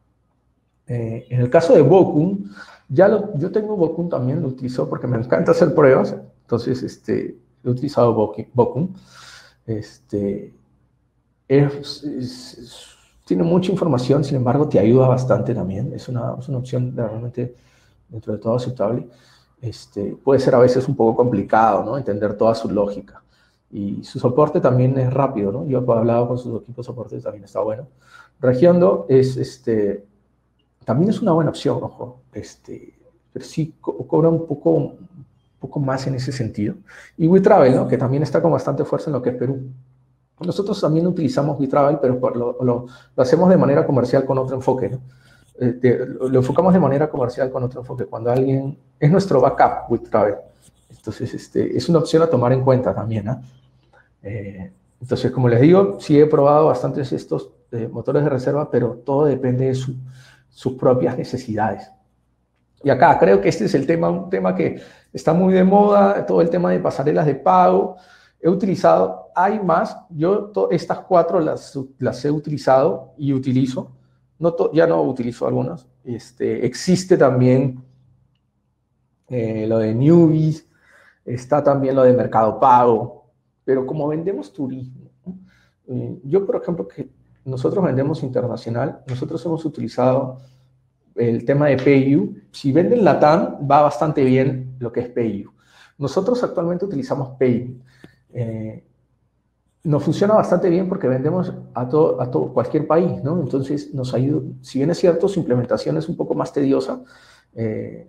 Eh, en el caso de Bokun, ya lo, yo tengo Bokun también, lo utilizo porque me encanta hacer pruebas, entonces este, he utilizado Bokun. Este, es, es, es tiene mucha información, sin embargo, te ayuda bastante también. Es una, es una opción realmente, dentro de todo, aceptable. Este, puede ser a veces un poco complicado, ¿no? Entender toda su lógica. Y su soporte también es rápido, ¿no? Yo he hablado con sus equipos de soporte, también está bueno. Regiondo es, este, también es una buena opción, ojo. Este, pero sí co cobra un poco, un poco más en ese sentido. Y WeTravel, ¿no? Que también está con bastante fuerza en lo que es Perú. Nosotros también utilizamos WeTravel, pero lo, lo, lo hacemos de manera comercial con otro enfoque, ¿no? Eh, de, lo, lo enfocamos de manera comercial con otro enfoque. Cuando alguien... Es nuestro backup, WeTravel. Entonces, este, es una opción a tomar en cuenta también, ¿eh? Eh, entonces, como les digo, sí he probado bastantes estos eh, motores de reserva, pero todo depende de su, sus propias necesidades. Y acá creo que este es el tema, un tema que está muy de moda, todo el tema de pasarelas de pago. He utilizado, hay más, yo to, estas cuatro las, las he utilizado y utilizo, no to, ya no utilizo algunas. Este, existe también eh, lo de Newbies, está también lo de Mercado Pago, pero como vendemos turismo, eh, yo por ejemplo, que nosotros vendemos internacional, nosotros hemos utilizado el tema de PayU. Si venden Latam, va bastante bien lo que es PayU. Nosotros actualmente utilizamos PayU. Eh, nos funciona bastante bien porque vendemos a todo, a todo, cualquier país, ¿no? Entonces nos ayuda, si bien es cierto, su implementación es un poco más tediosa, eh,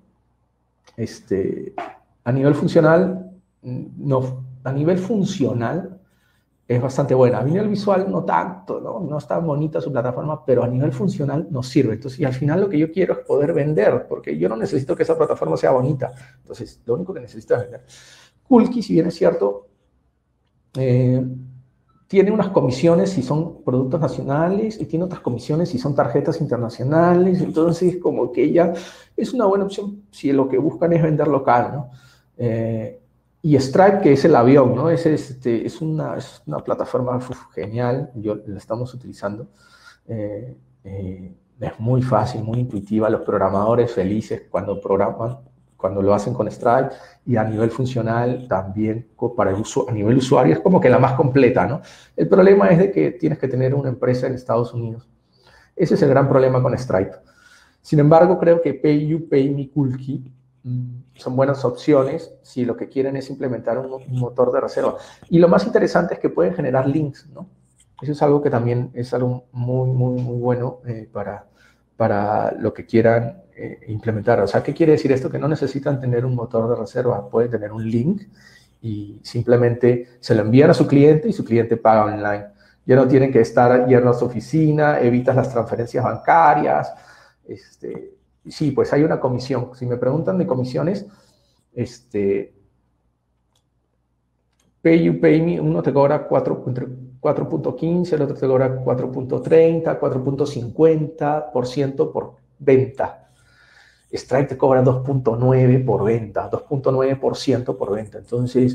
este, a nivel funcional, no, a nivel funcional es bastante buena. A nivel visual no tanto, ¿no? No está bonita su plataforma, pero a nivel funcional nos sirve. Entonces, y al final lo que yo quiero es poder vender, porque yo no necesito que esa plataforma sea bonita. Entonces, lo único que necesito es vender. Kulki, si bien es cierto, eh, tiene unas comisiones si son productos nacionales y tiene otras comisiones si son tarjetas internacionales. Entonces, como que ya es una buena opción si lo que buscan es vender local, ¿no? Eh, y Stripe, que es el avión, ¿no? Es, este, es, una, es una plataforma uf, genial, yo la estamos utilizando. Eh, eh, es muy fácil, muy intuitiva, los programadores felices cuando programan, cuando lo hacen con Stripe, y a nivel funcional también para el uso, a nivel usuario es como que la más completa, ¿no? El problema es de que tienes que tener una empresa en Estados Unidos. Ese es el gran problema con Stripe. Sin embargo, creo que PayU, PayMe, Kulki son buenas opciones si lo que quieren es implementar un, un motor de reserva. Y lo más interesante es que pueden generar links, ¿no? Eso es algo que también es algo muy, muy, muy bueno eh, para, para lo que quieran eh, implementar. O sea, ¿qué quiere decir esto? Que no necesitan tener un motor de reserva, pueden tener un link y simplemente se lo envían a su cliente y su cliente paga online. Ya no tienen que estar yendo a su oficina, evitas las transferencias bancarias, este... Sí, pues hay una comisión. Si me preguntan de comisiones, este, PayU, PayMe, uno te cobra cuatro punto quince, el otro te cobra cuatro punto treinta, cuatro punto cincuenta por ciento por venta. Stripe te cobra dos punto nueve por venta, dos punto nueve por ciento por venta. Entonces,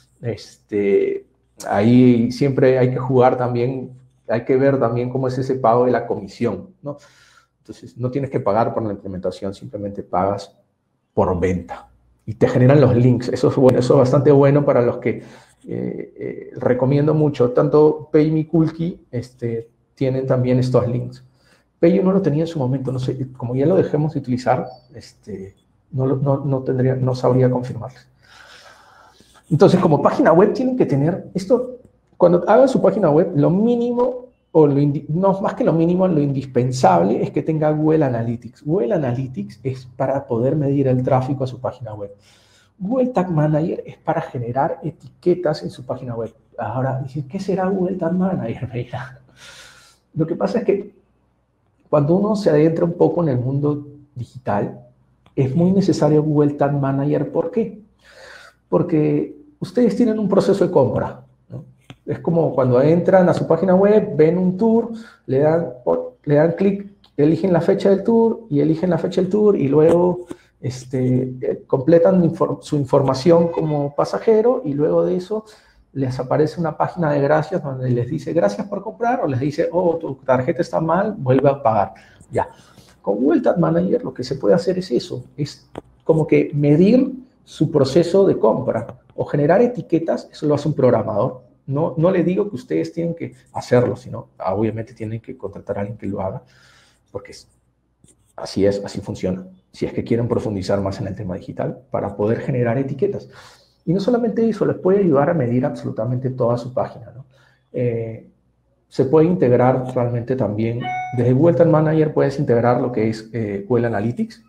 este, ahí siempre hay que jugar también, hay que ver también cómo es ese pago de la comisión, ¿no? Entonces, no tienes que pagar por la implementación, simplemente pagas por venta. Y te generan los links. Eso es, bueno, eso es bastante bueno para los que eh, eh, recomiendo mucho. Tanto PayMe, Kulki este, tienen también estos links. PayU no lo tenía en su momento. No sé, como ya lo dejemos de utilizar, este, no, no, no, tendría, no sabría confirmarles. Entonces, como página web tienen que tener esto. Cuando hagan su página web, lo mínimo o lo no más que lo mínimo, lo indispensable es que tenga Google Analytics. Google Analytics es para poder medir el tráfico a su página web. Google Tag Manager es para generar etiquetas en su página web. Ahora, ¿qué será Google Tag Manager? Mira, lo que pasa es que cuando uno se adentra un poco en el mundo digital, es muy necesario Google Tag Manager. ¿Por qué? Porque ustedes tienen un proceso de compra. Es como cuando entran a su página web, ven un tour, le dan, le dan clic, eligen la fecha del tour y eligen la fecha del tour y luego este, completan inform su información como pasajero y luego de eso les aparece una página de gracias donde les dice gracias por comprar o les dice, oh, tu tarjeta está mal, vuelve a pagar. Ya. Con Google Tag Manager lo que se puede hacer es eso, es como que medir su proceso de compra o generar etiquetas, eso lo hace un programador. No, no le digo que ustedes tienen que hacerlo, sino obviamente tienen que contratar a alguien que lo haga, porque es, así es, así funciona. Si es que quieren profundizar más en el tema digital, para poder generar etiquetas. Y no solamente eso, les puede ayudar a medir absolutamente toda su página, ¿no? Eh, se puede integrar realmente también, desde Google Tag Manager puedes integrar lo que es eh, Google Analytics,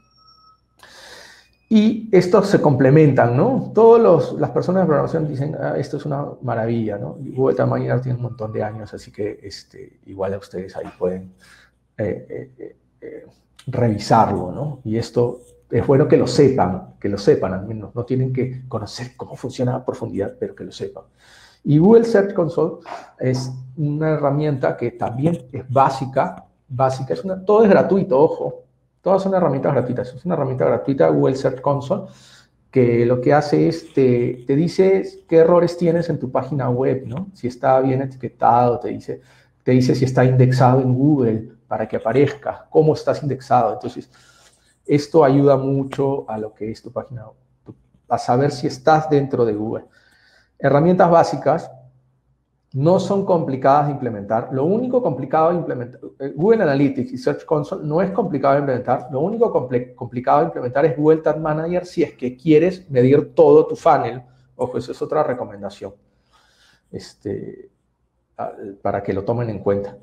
y estos se complementan, ¿no? Todas las personas de programación dicen, ah, esto es una maravilla, ¿no? Y Google Tag Manager tiene un montón de años, así que este, igual a ustedes ahí pueden eh, eh, eh, revisarlo, ¿no? Y esto es bueno que lo sepan, que lo sepan, al menos no tienen que conocer cómo funciona a profundidad, pero que lo sepan. Y Google Search Console es una herramienta que también es básica, básica, es una, todo es gratuito, ojo. Todas son herramientas gratuitas. Es una herramienta gratuita, Google Search Console, que lo que hace es, te, te dice qué errores tienes en tu página web, ¿no? Si está bien etiquetado, te dice, te dice si está indexado en Google para que aparezca, cómo estás indexado. Entonces, esto ayuda mucho a lo que es tu página web, a saber si estás dentro de Google. Herramientas básicas. No son complicadas de implementar. Lo único complicado de implementar, Google Analytics y Search Console no es complicado de implementar. Lo único complicado de implementar es Google Tag Manager si es que quieres medir todo tu funnel. Ojo, eso es otra recomendación. Este, para que lo tomen en cuenta.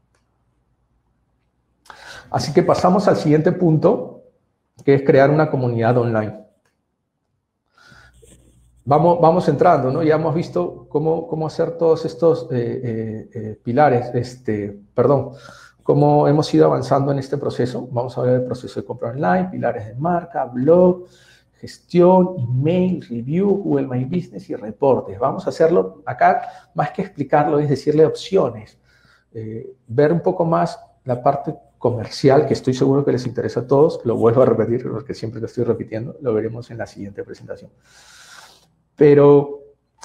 Así que pasamos al siguiente punto, que es crear una comunidad online. vamos, vamos entrando, ¿no? Ya hemos visto cómo, cómo hacer todos estos eh, eh, eh, pilares, este, perdón, cómo hemos ido avanzando en este proceso. Vamos a ver el proceso de compra online, pilares de marca, blog, gestión, email, review, Google My Business y reportes. Vamos a hacerlo acá, más que explicarlo, es decirle opciones. Eh, ver un poco más la parte comercial, que estoy seguro que les interesa a todos. Lo vuelvo a repetir, porque siempre lo estoy repitiendo. Lo veremos en la siguiente presentación. Pero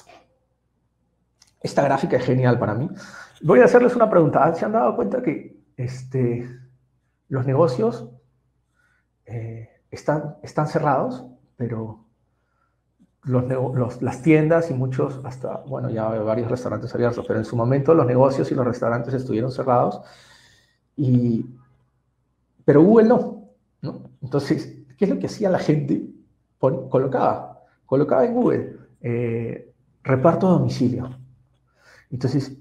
esta gráfica es genial para mí. Voy a hacerles una pregunta. ¿Se han dado cuenta que este, los negocios eh, están, están cerrados? Pero los, los, las tiendas y muchos, hasta, bueno, ya varios restaurantes abiertos, pero en su momento los negocios y los restaurantes estuvieron cerrados, y, pero Google no, ¿no? Entonces, ¿qué es lo que hacía la gente? Pon, colocaba, colocaba en Google, eh, reparto a domicilio. Entonces,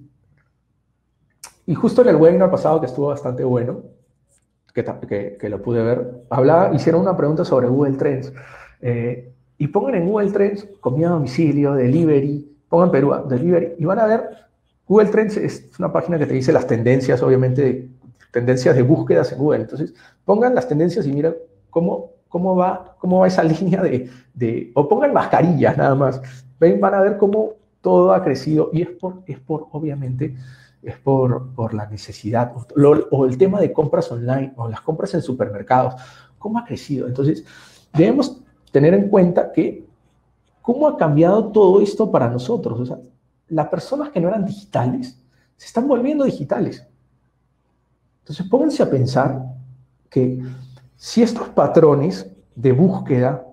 y justo en el webinar pasado, que estuvo bastante bueno, que, que, que lo pude ver, hablaba, hicieron una pregunta sobre Google Trends. Eh, y pongan en Google Trends comida a domicilio, delivery, pongan Perú, delivery, y van a ver, Google Trends es una página que te dice las tendencias, obviamente, de, tendencias de búsquedas en Google. Entonces, pongan las tendencias y miren cómo, cómo, va, cómo va esa línea de, de, o pongan mascarillas nada más. Ven, van a ver cómo todo ha crecido, y es por, es por obviamente, es por, por la necesidad, o, lo, o el tema de compras online, o las compras en supermercados, cómo ha crecido. Entonces, debemos tener en cuenta que cómo ha cambiado todo esto para nosotros. O sea, las personas que no eran digitales se están volviendo digitales. Entonces, pónganse a pensar que si estos patrones de búsqueda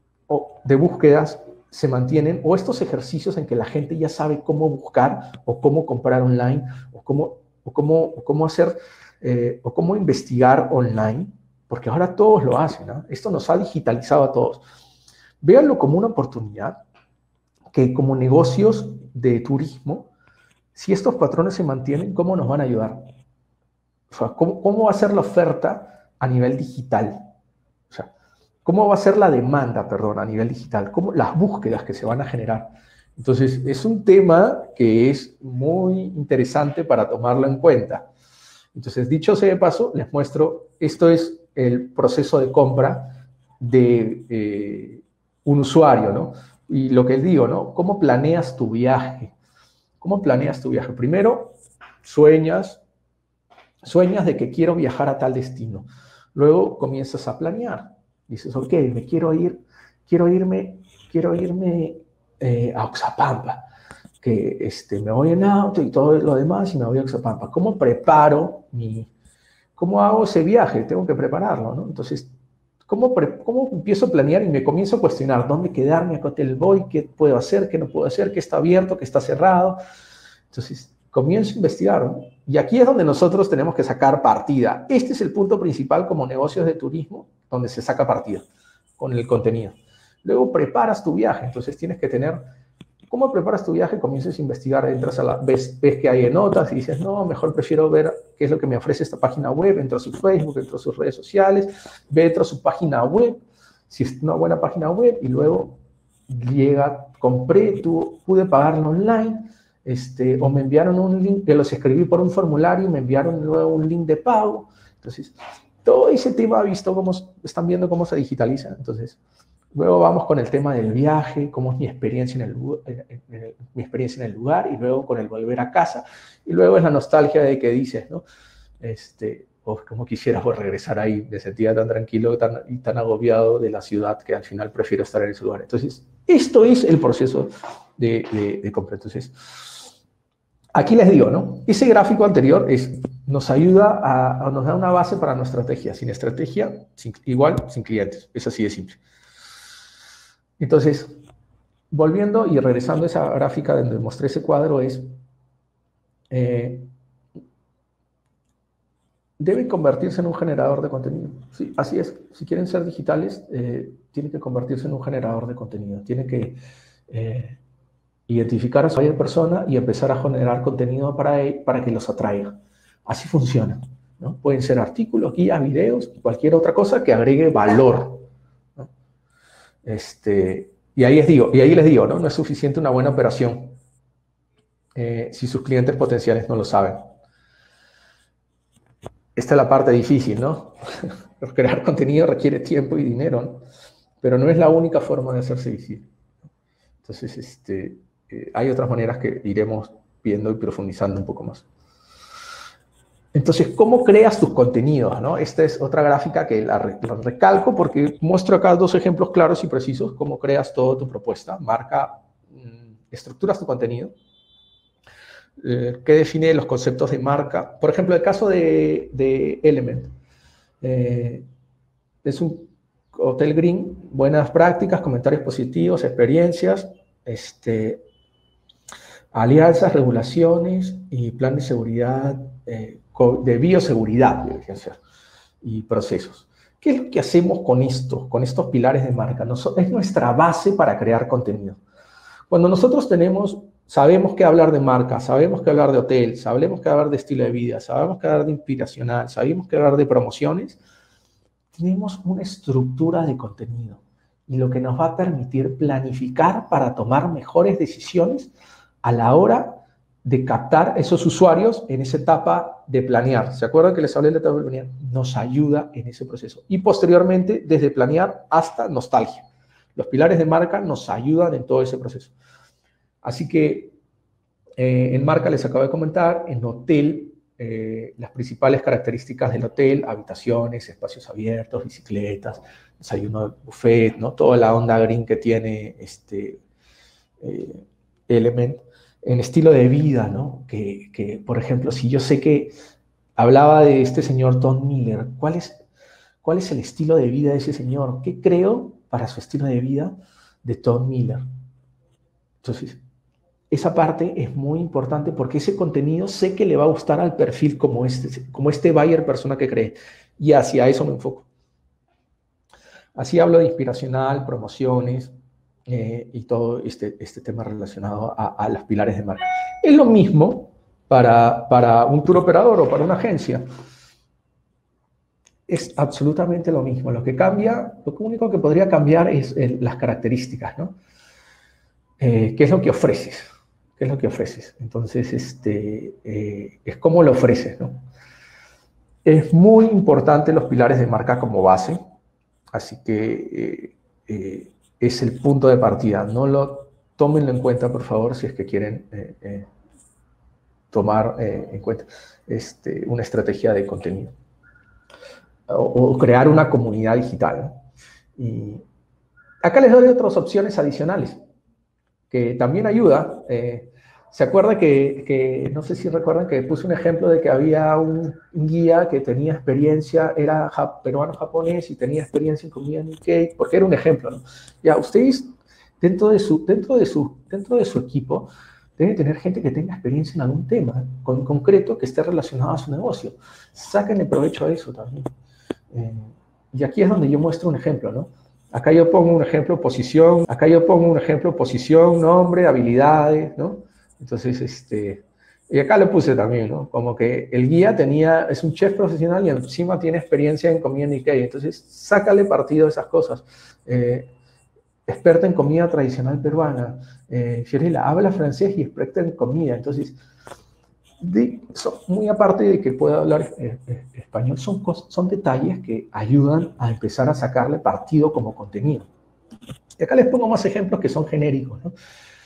o de búsquedas se mantienen, o estos ejercicios en que la gente ya sabe cómo buscar o cómo comprar online, o cómo, o cómo, o cómo hacer, eh, o cómo investigar online, porque ahora todos lo hacen, ¿no? Esto nos ha digitalizado a todos. Véanlo como una oportunidad, que como negocios de turismo, si estos patrones se mantienen, ¿cómo nos van a ayudar? O sea, ¿cómo, cómo va a ser la oferta a nivel digital? O sea, ¿cómo va a ser la demanda, perdón, a nivel digital? ¿Cómo, las búsquedas que se van a generar? Entonces, es un tema que es muy interesante para tomarlo en cuenta. Entonces, dicho sea de paso, les muestro, esto es el proceso de compra de eh, un usuario, ¿no? Y lo que digo, ¿no? ¿Cómo planeas tu viaje? ¿Cómo planeas tu viaje? Primero, sueñas, sueñas de que quiero viajar a tal destino. Luego comienzas a planear. Dices, ok, me quiero ir, quiero irme, quiero irme eh, a Oxapampa, que este, me voy en auto y todo lo demás y me voy a Oxapampa. ¿Cómo preparo mi, cómo hago ese viaje? Tengo que prepararlo, ¿no? Entonces, ¿cómo, pre, ¿cómo empiezo a planear y me comienzo a cuestionar dónde quedarme, a qué hotel voy, qué puedo hacer, qué no puedo hacer, qué está abierto, qué está cerrado? Entonces, comienzo a investigar, ¿no? Y aquí es donde nosotros tenemos que sacar partida. Este es el punto principal como negocios de turismo, donde se saca partida con el contenido. Luego preparas tu viaje, entonces tienes que tener, ¿cómo preparas tu viaje? Comienzas a investigar, entras a la, ves, ves que hay en notas y dices, no, mejor prefiero ver qué es lo que me ofrece esta página web, entro a su Facebook, entro a sus redes sociales, ve, entro a su página web, si es una buena página web, y luego llega, compré, tu, pude pagarlo online, Este, o me enviaron un link, que los escribí por un formulario y me enviaron luego un link de pago. Entonces, todo ese tema, visto cómo están viendo cómo se digitaliza. Entonces, luego vamos con el tema del viaje, cómo es mi experiencia en el, en el, mi experiencia en el lugar, y luego con el volver a casa, y luego es la nostalgia de que dices, ¿no? Este, oh, como quisiera pues, regresar ahí, me sentía tan tranquilo tan, y tan agobiado de la ciudad que al final prefiero estar en ese lugar. Entonces, esto es el proceso de, de, de compra. Entonces, aquí les digo, ¿no? Ese gráfico anterior es, nos ayuda a, a, nos da una base para nuestra estrategia. Sin estrategia, sin, igual, sin clientes. Es así de simple. Entonces, volviendo y regresando a esa gráfica donde mostré ese cuadro es, eh, deben convertirse en un generador de contenido. Sí, así es. Si quieren ser digitales, eh, tienen que convertirse en un generador de contenido. Tienen que... Eh, identificar a su persona y empezar a generar contenido para, él, para que los atraiga. Así funciona, ¿no? Pueden ser artículos, guías, videos, cualquier otra cosa que agregue valor, ¿no? Este, Y ahí les digo, y ahí les digo, ¿no? No es suficiente una buena operación eh, si sus clientes potenciales no lo saben. Esta es la parte difícil, ¿no? Crear contenido requiere tiempo y dinero, ¿no? Pero no es la única forma de hacerse visible. Entonces, este, eh, hay otras maneras que iremos viendo y profundizando un poco más. Entonces, ¿cómo creas tus contenidos, ¿no? Esta es otra gráfica que la, re, la recalco porque muestro acá dos ejemplos claros y precisos, cómo creas toda tu propuesta, marca, estructuras tu contenido, eh, qué define los conceptos de marca. Por ejemplo, el caso de, de Element. Eh, es un hotel green, buenas prácticas, comentarios positivos, experiencias, este, alianzas, regulaciones y plan de seguridad, eh, de bioseguridad, debería ser, y procesos. ¿Qué es lo que hacemos con esto, con estos pilares de marca? Nos, es nuestra base para crear contenido. Cuando nosotros tenemos, sabemos qué hablar de marca, sabemos qué hablar de hotel, sabemos qué hablar de estilo de vida, sabemos qué hablar de inspiracional, sabemos qué hablar de promociones, tenemos una estructura de contenido y lo que nos va a permitir planificar para tomar mejores decisiones a la hora de captar esos usuarios en esa etapa de planear. ¿Se acuerdan que les hablé de la etapa de planear? Nos ayuda en ese proceso. Y posteriormente, desde planear hasta nostalgia. Los pilares de marca nos ayudan en todo ese proceso. Así que eh, en marca les acabo de comentar, en hotel, eh, las principales características del hotel, habitaciones, espacios abiertos, bicicletas, desayuno, buffet, ¿no? Toda la onda green que tiene este eh, Element. En estilo de vida, ¿no? Que, que, por ejemplo, si yo sé que hablaba de este señor Tom Miller, ¿cuál es, cuál es el estilo de vida de ese señor? ¿Qué creo para su estilo de vida de Tom Miller? Entonces, esa parte es muy importante porque ese contenido sé que le va a gustar al perfil como este, como este buyer persona que cree. Y hacia eso me enfoco. Así hablo de inspiracional, promociones, Eh, y todo este, este tema relacionado a, a los pilares de marca. Es lo mismo para, para un tour operador o para una agencia. Es absolutamente lo mismo. Lo que cambia, lo único que podría cambiar es el, las características, ¿no? Eh, ¿Qué es lo que ofreces? ¿Qué es lo que ofreces? Entonces, este, eh, es cómo lo ofreces, ¿no? Es muy importante los pilares de marca como base, así que eh, eh, es el punto de partida. No lo tómenlo en cuenta, por favor, si es que quieren eh, eh, tomar eh, en cuenta este, una estrategia de contenido. O, o crear una comunidad digital, ¿no? Y acá les doy otras opciones adicionales, que también ayuda. Eh, ¿Se acuerda que, que, no sé si recuerdan que puse un ejemplo de que había un guía que tenía experiencia, era peruano-japonés y tenía experiencia en comida Nikkei? Porque era un ejemplo, ¿no? Ya, ustedes dentro de su, dentro de su, dentro de su equipo deben tener gente que tenga experiencia en algún tema con, concreto que esté relacionado a su negocio. Sáquenle provecho a eso también. Eh, y aquí es donde yo muestro un ejemplo, ¿no? Acá yo pongo un ejemplo, posición, acá yo pongo un ejemplo, posición, nombre, habilidades, ¿no? Entonces, este, y acá lo puse también, ¿no? Como que el guía tenía, es un chef profesional y encima tiene experiencia en comida Nikkei. Entonces, sácale partido de esas cosas. Eh, experta en comida tradicional peruana. Eh, Fiorella habla francés y experta en comida. Entonces, de, so, muy aparte de que pueda hablar eh, eh, español, son, son detalles que ayudan a empezar a sacarle partido como contenido. Y acá les pongo más ejemplos que son genéricos, ¿no?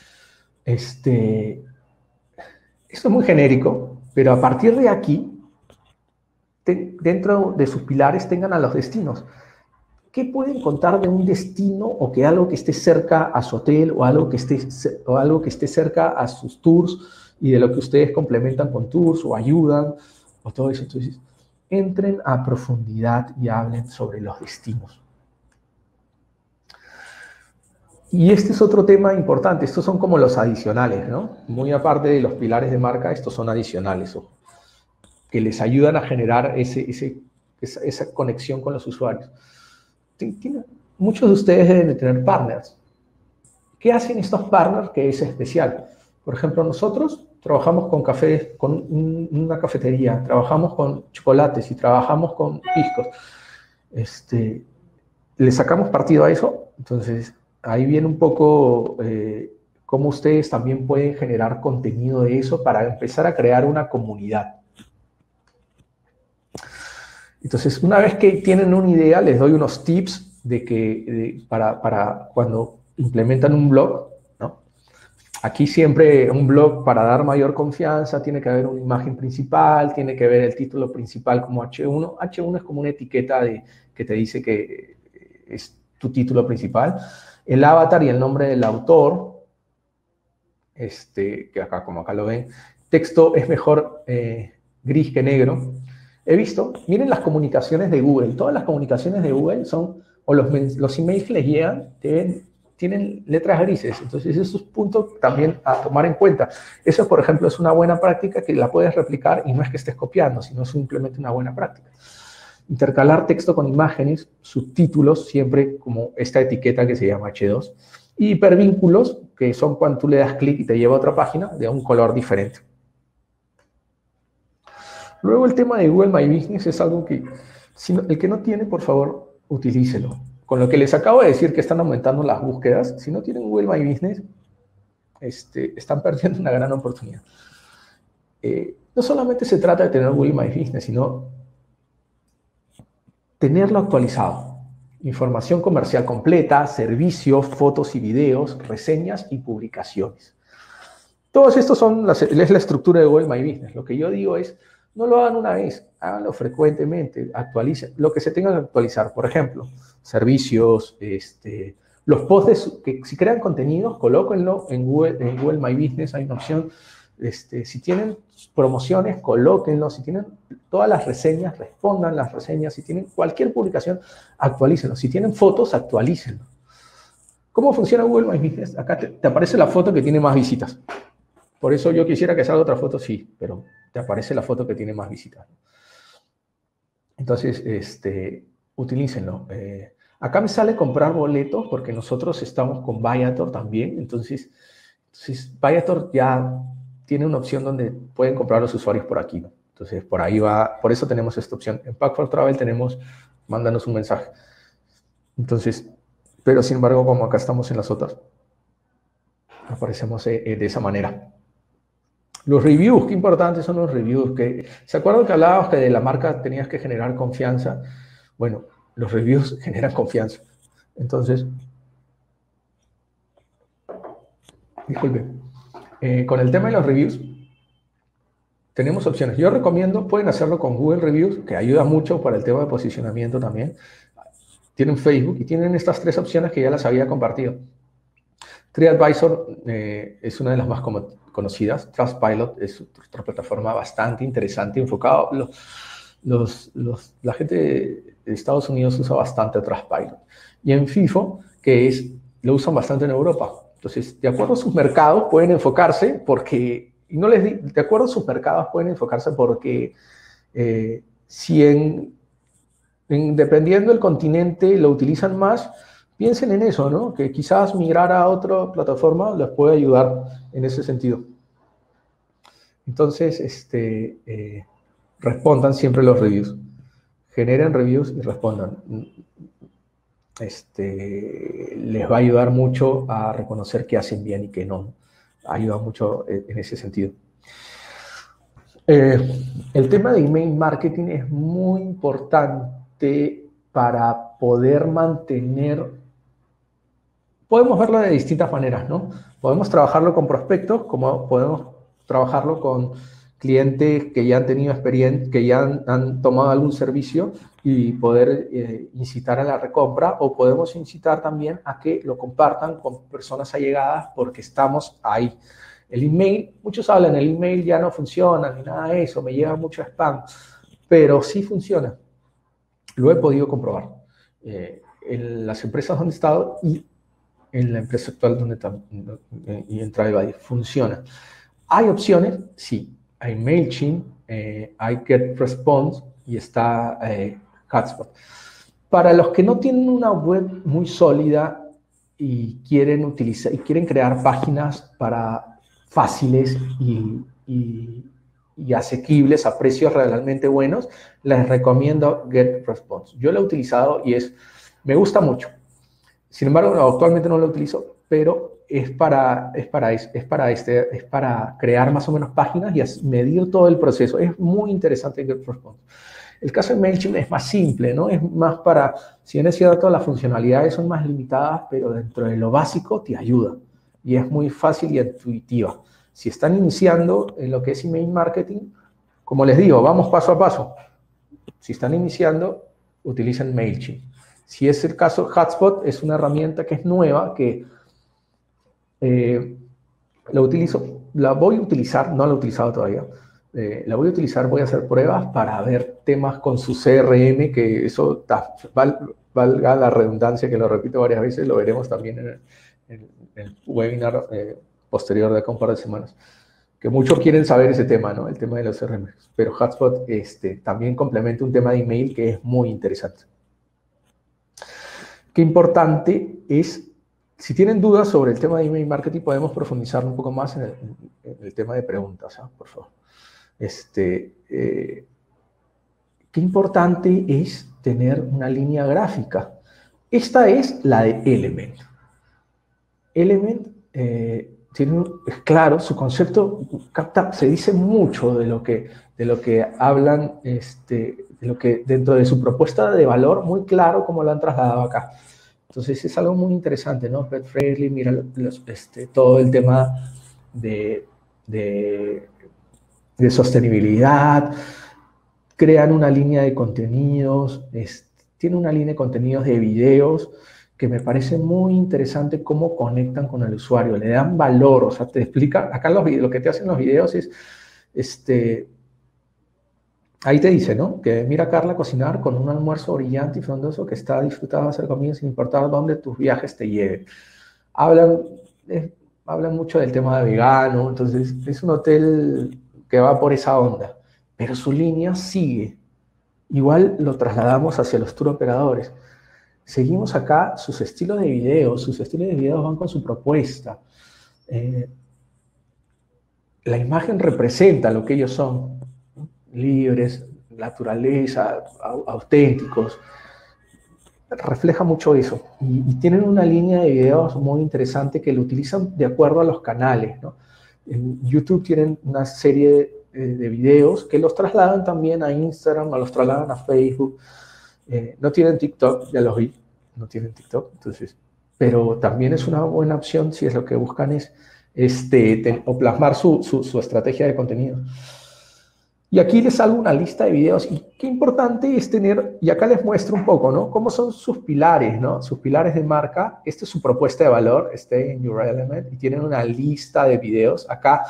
Este, esto es muy genérico, pero a partir de aquí, te, dentro de sus pilares tengan a los destinos. ¿Qué pueden contar de un destino o que algo que esté cerca a su hotel o algo que esté, o algo que esté cerca a sus tours y de lo que ustedes complementan con tours o ayudan o todo eso? Entonces, entren a profundidad y hablen sobre los destinos. Y este es otro tema importante. Estos son como los adicionales, ¿no? Muy aparte de los pilares de marca, estos son adicionales, ojo, que les ayudan a generar ese, ese, esa, esa conexión con los usuarios. Tiene, muchos de ustedes deben de tener partners. ¿Qué hacen estos partners que es especial? Por ejemplo, nosotros trabajamos con café, con un, una cafetería, trabajamos con chocolates y trabajamos con piscos. Este, ¿le sacamos partido a eso? Entonces, ahí viene un poco eh, cómo ustedes también pueden generar contenido de eso para empezar a crear una comunidad. Entonces, una vez que tienen una idea, les doy unos tips de que, de, para, para cuando implementan un blog, ¿no? Aquí siempre un blog, para dar mayor confianza, tiene que haber una imagen principal, tiene que haber el título principal como hache uno. hache uno es como una etiqueta de, que te dice que es tu título principal. El avatar y el nombre del autor, este, que acá, como acá lo ven. Texto es mejor eh, gris que negro. He visto, miren las comunicaciones de Google. Todas las comunicaciones de Google son, o los, los emails que les llegan, tienen, tienen letras grises. Entonces, eso es un punto también a tomar en cuenta. Eso, por ejemplo, es una buena práctica que la puedes replicar y no es que estés copiando, sino simplemente una buena práctica. Intercalar texto con imágenes, subtítulos, siempre como esta etiqueta que se llama hache dos. Y hipervínculos, que son cuando tú le das clic y te lleva a otra página de un color diferente. Luego el tema de Google My Business es algo que, si no, el que no tiene, por favor, utilícelo. Con lo que les acabo de decir que están aumentando las búsquedas, si no tienen Google My Business, este, están perdiendo una gran oportunidad. Eh, no solamente se trata de tener Google My Business, sino tenerlo actualizado. Información comercial completa, servicios, fotos y videos, reseñas y publicaciones. Todos estos son las, es la estructura de Google My Business. Lo que yo digo es, no lo hagan una vez, háganlo frecuentemente, actualicen lo que se tenga que actualizar. Por ejemplo, servicios, este, los posts, de, que si crean contenidos, colóquenlo en Google, en Google My Business, hay una opción. Este, si tienen promociones, colóquenlo. Si tienen todas las reseñas, respondan las reseñas. Si tienen cualquier publicación, actualícenlo. Si tienen fotos, actualícenlo. ¿Cómo funciona Google My Business? Acá te, te aparece la foto que tiene más visitas. Por eso yo quisiera que salga otra foto, sí, pero te aparece la foto que tiene más visitas. Entonces, este, utilícenlo. Eh, acá me sale comprar boletos porque nosotros estamos con Viator también. Entonces, entonces Viator ya tiene una opción donde pueden comprar los usuarios por aquí, ¿no? Entonces, por ahí va, por eso tenemos esta opción. En Pack for Travel tenemos, mándanos un mensaje. Entonces, pero sin embargo, como acá estamos en las otras, aparecemos eh, de esa manera. Los reviews, qué importantes son los reviews. Que, ¿se acuerdan que hablábamos que de la marca tenías que generar confianza? Bueno, los reviews generan confianza. Entonces, disculpe, eh, con el tema de los reviews, tenemos opciones. Yo recomiendo, pueden hacerlo con Google Reviews, que ayuda mucho para el tema de posicionamiento también. Tienen Facebook y tienen estas tres opciones que ya las había compartido. TripAdvisor eh, es una de las más conocidas. Trustpilot es otra plataforma bastante interesante, enfocado. Los, los, los, la gente de Estados Unidos usa bastante Trustpilot. Y en FIFO, que es, lo usan bastante en Europa. Entonces, de acuerdo a sus mercados, pueden enfocarse porque, y no les di, de acuerdo a sus mercados, pueden enfocarse porque eh, si en, en, dependiendo del continente lo utilizan más, piensen en eso, ¿no? Que quizás migrar a otra plataforma les puede ayudar en ese sentido. Entonces, este, eh, respondan siempre los reviews. Generen reviews y respondan. Este, les va a ayudar mucho a reconocer qué hacen bien y qué no. Ayuda mucho en ese sentido. Eh, el tema de email marketing es muy importante para poder mantener. Podemos verlo de distintas maneras, ¿no? Podemos trabajarlo con prospectos, como podemos trabajarlo con clientes que ya han tenido experiencia, que ya han, han tomado algún servicio y poder eh, incitar a la recompra, o podemos incitar también a que lo compartan con personas allegadas porque estamos ahí. El email, muchos hablan, el email ya no funciona, ni nada de eso, me llega mucho spam, pero sí funciona. Lo he podido comprobar eh, en las empresas donde he estado y en la empresa actual donde también, y en TravelBuddy, funciona. ¿Hay opciones? Sí. Hay MailChimp, eh, hay GetResponse y está eh, HubSpot. Para los que no tienen una web muy sólida y quieren utilizar y quieren crear páginas para fáciles y, y, y asequibles a precios realmente buenos, les recomiendo GetResponse. Yo lo he utilizado y es, me gusta mucho. Sin embargo, no, actualmente no lo utilizo, pero es para, es, para, es, es, para este, es para crear más o menos páginas y medir todo el proceso. Es muy interesante GetResponse. El caso de MailChimp es más simple, ¿no? Es más para, si bien es cierto, las funcionalidades son más limitadas, pero dentro de lo básico te ayuda. Y es muy fácil y intuitiva. Si están iniciando en lo que es email marketing, como les digo, vamos paso a paso. Si están iniciando, utilicen MailChimp. Si es el caso, HubSpot es una herramienta que es nueva, que eh, la utilizo, la voy a utilizar, no la he utilizado todavía, eh, la voy a utilizar, voy a hacer pruebas para ver temas con su C R M, que eso, ta, val, valga la redundancia, que lo repito varias veces, lo veremos también en el, en el webinar eh, posterior de acá un par de semanas, que muchos quieren saber ese tema, ¿no? El tema de los C R M, pero HubSpot este, también complementa un tema de email que es muy interesante. Qué importante es, si tienen dudas sobre el tema de email marketing, podemos profundizar un poco más en el, en el tema de preguntas, ¿eh? Por favor. Este, eh, qué importante es tener una línea gráfica. Esta es la de Element. Element eh, tiene, es claro, su concepto capta, se dice mucho de lo que, de lo que hablan, este, de lo que dentro de su propuesta de valor, muy claro cómo lo han trasladado acá. Entonces es algo muy interesante, ¿no? Pet Friendly, mira los, este, todo el tema de, de, de sostenibilidad, crean una línea de contenidos, es, tiene una línea de contenidos de videos, que me parece muy interesante cómo conectan con el usuario, le dan valor, o sea, te explica, acá los, lo que te hacen los videos es, este, ahí te dice, ¿no? Que mira a Carla cocinar con un almuerzo brillante y frondoso que está disfrutando de hacer comida sin importar dónde tus viajes te lleven. Hablan, eh, hablan mucho del tema de vegano, entonces es un hotel que va por esa onda, pero su línea sigue. Igual lo trasladamos hacia los tour operadores. Seguimos acá sus estilos de videos, sus estilos de videos van con su propuesta. Eh, la imagen representa lo que ellos son, ¿no? Libres, naturaleza, auténticos. Refleja mucho eso. Y, y tienen una línea de videos muy interesante que lo utilizan de acuerdo a los canales, ¿no? En YouTube tienen una serie de, de videos que los trasladan también a Instagram, o los trasladan a Facebook. Eh, no tienen TikTok, ya los vi, no tienen TikTok, entonces, pero también es una buena opción si es lo que buscan es este, ten, o plasmar su, su, su estrategia de contenido. Y aquí les hago una lista de videos y qué importante es tener, y acá les muestro un poco, ¿no? Cómo son sus pilares, ¿no? Sus pilares de marca. Esta es su propuesta de valor, Stay in Your Element, y tienen una lista de videos. Acá,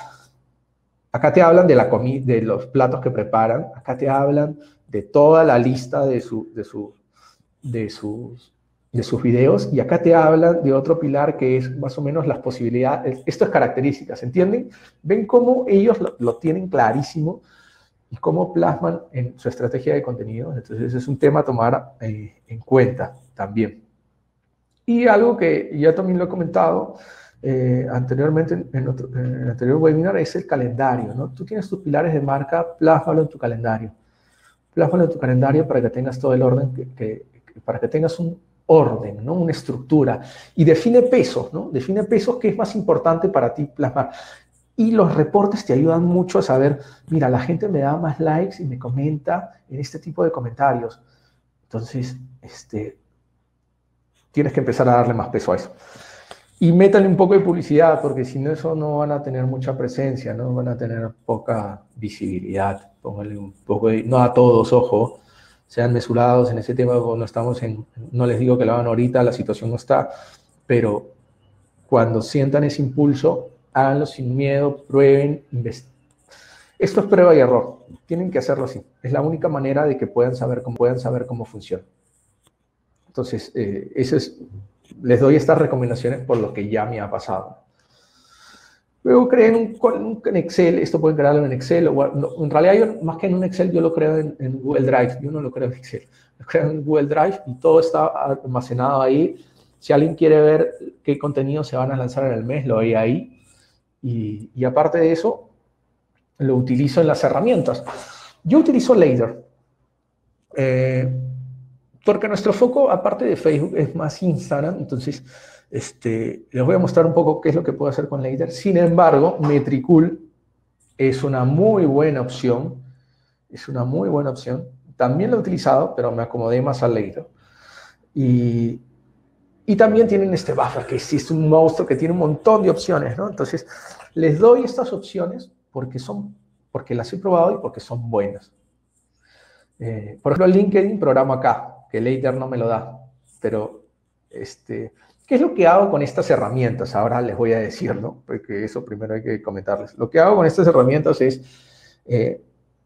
acá te hablan de la comida, de los platos que preparan. Acá te hablan de toda la lista de, su, de, su, de, sus, de sus videos. Y acá te hablan de otro pilar que es más o menos las posibilidades. Esto es características, ¿entienden? Ven cómo ellos lo, lo tienen clarísimo y cómo plasman en su estrategia de contenido. Entonces, es un tema a tomar eh, en cuenta también. Y algo que ya también lo he comentado eh, anteriormente en, otro, en el anterior webinar es el calendario, ¿no? Tú tienes tus pilares de marca, plásmalo en tu calendario. Plásmalo en tu calendario para que tengas todo el orden, que, que, que, para que tengas un orden, ¿no? Una estructura. Y define pesos, ¿no? Define pesos que es más importante para ti plasmar. Y los reportes te ayudan mucho a saber, mira, la gente me da más likes y me comenta en este tipo de comentarios. Entonces, este, tienes que empezar a darle más peso a eso. Y métale un poco de publicidad, porque si no, eso no van a tener mucha presencia, ¿no? Van a tener poca visibilidad. Póngale un poco de, no a todos, ojo, sean mesurados en ese tema, no estamos en, no les digo que lo hagan ahorita, la situación no está, pero cuando sientan ese impulso, háganlo sin miedo, prueben, investiguen. Esto es prueba y error. Tienen que hacerlo así. Es la única manera de que puedan saber cómo, puedan saber cómo funciona. Entonces, eh, eso es, les doy estas recomendaciones por lo que ya me ha pasado. Luego creen un, un, en Excel. Esto pueden crearlo en Excel. O, no, en realidad, yo, más que en un Excel, yo lo creo en, en Google Drive. Yo no lo creo en Excel. Lo creo en Google Drive y todo está almacenado ahí. Si alguien quiere ver qué contenido se van a lanzar en el mes, lo ve ahí. Y, y aparte de eso, lo utilizo en las herramientas. Yo utilizo Later. Eh, porque nuestro foco, aparte de Facebook, es más Instagram. Entonces, este, les voy a mostrar un poco qué es lo que puedo hacer con Later. Sin embargo, Metricool es una muy buena opción. Es una muy buena opción. También lo he utilizado, pero me acomodé más a Later. Y, y también tienen este buffer, que sí es un monstruo que tiene un montón de opciones, ¿no? Entonces, les doy estas opciones porque, son, porque las he probado y porque son buenas. Eh, por ejemplo, LinkedIn programa acá, que Later no me lo da. Pero, este, ¿qué es lo que hago con estas herramientas? Ahora les voy a decir, ¿no? Porque eso primero hay que comentarles. Lo que hago con estas herramientas es... Eh,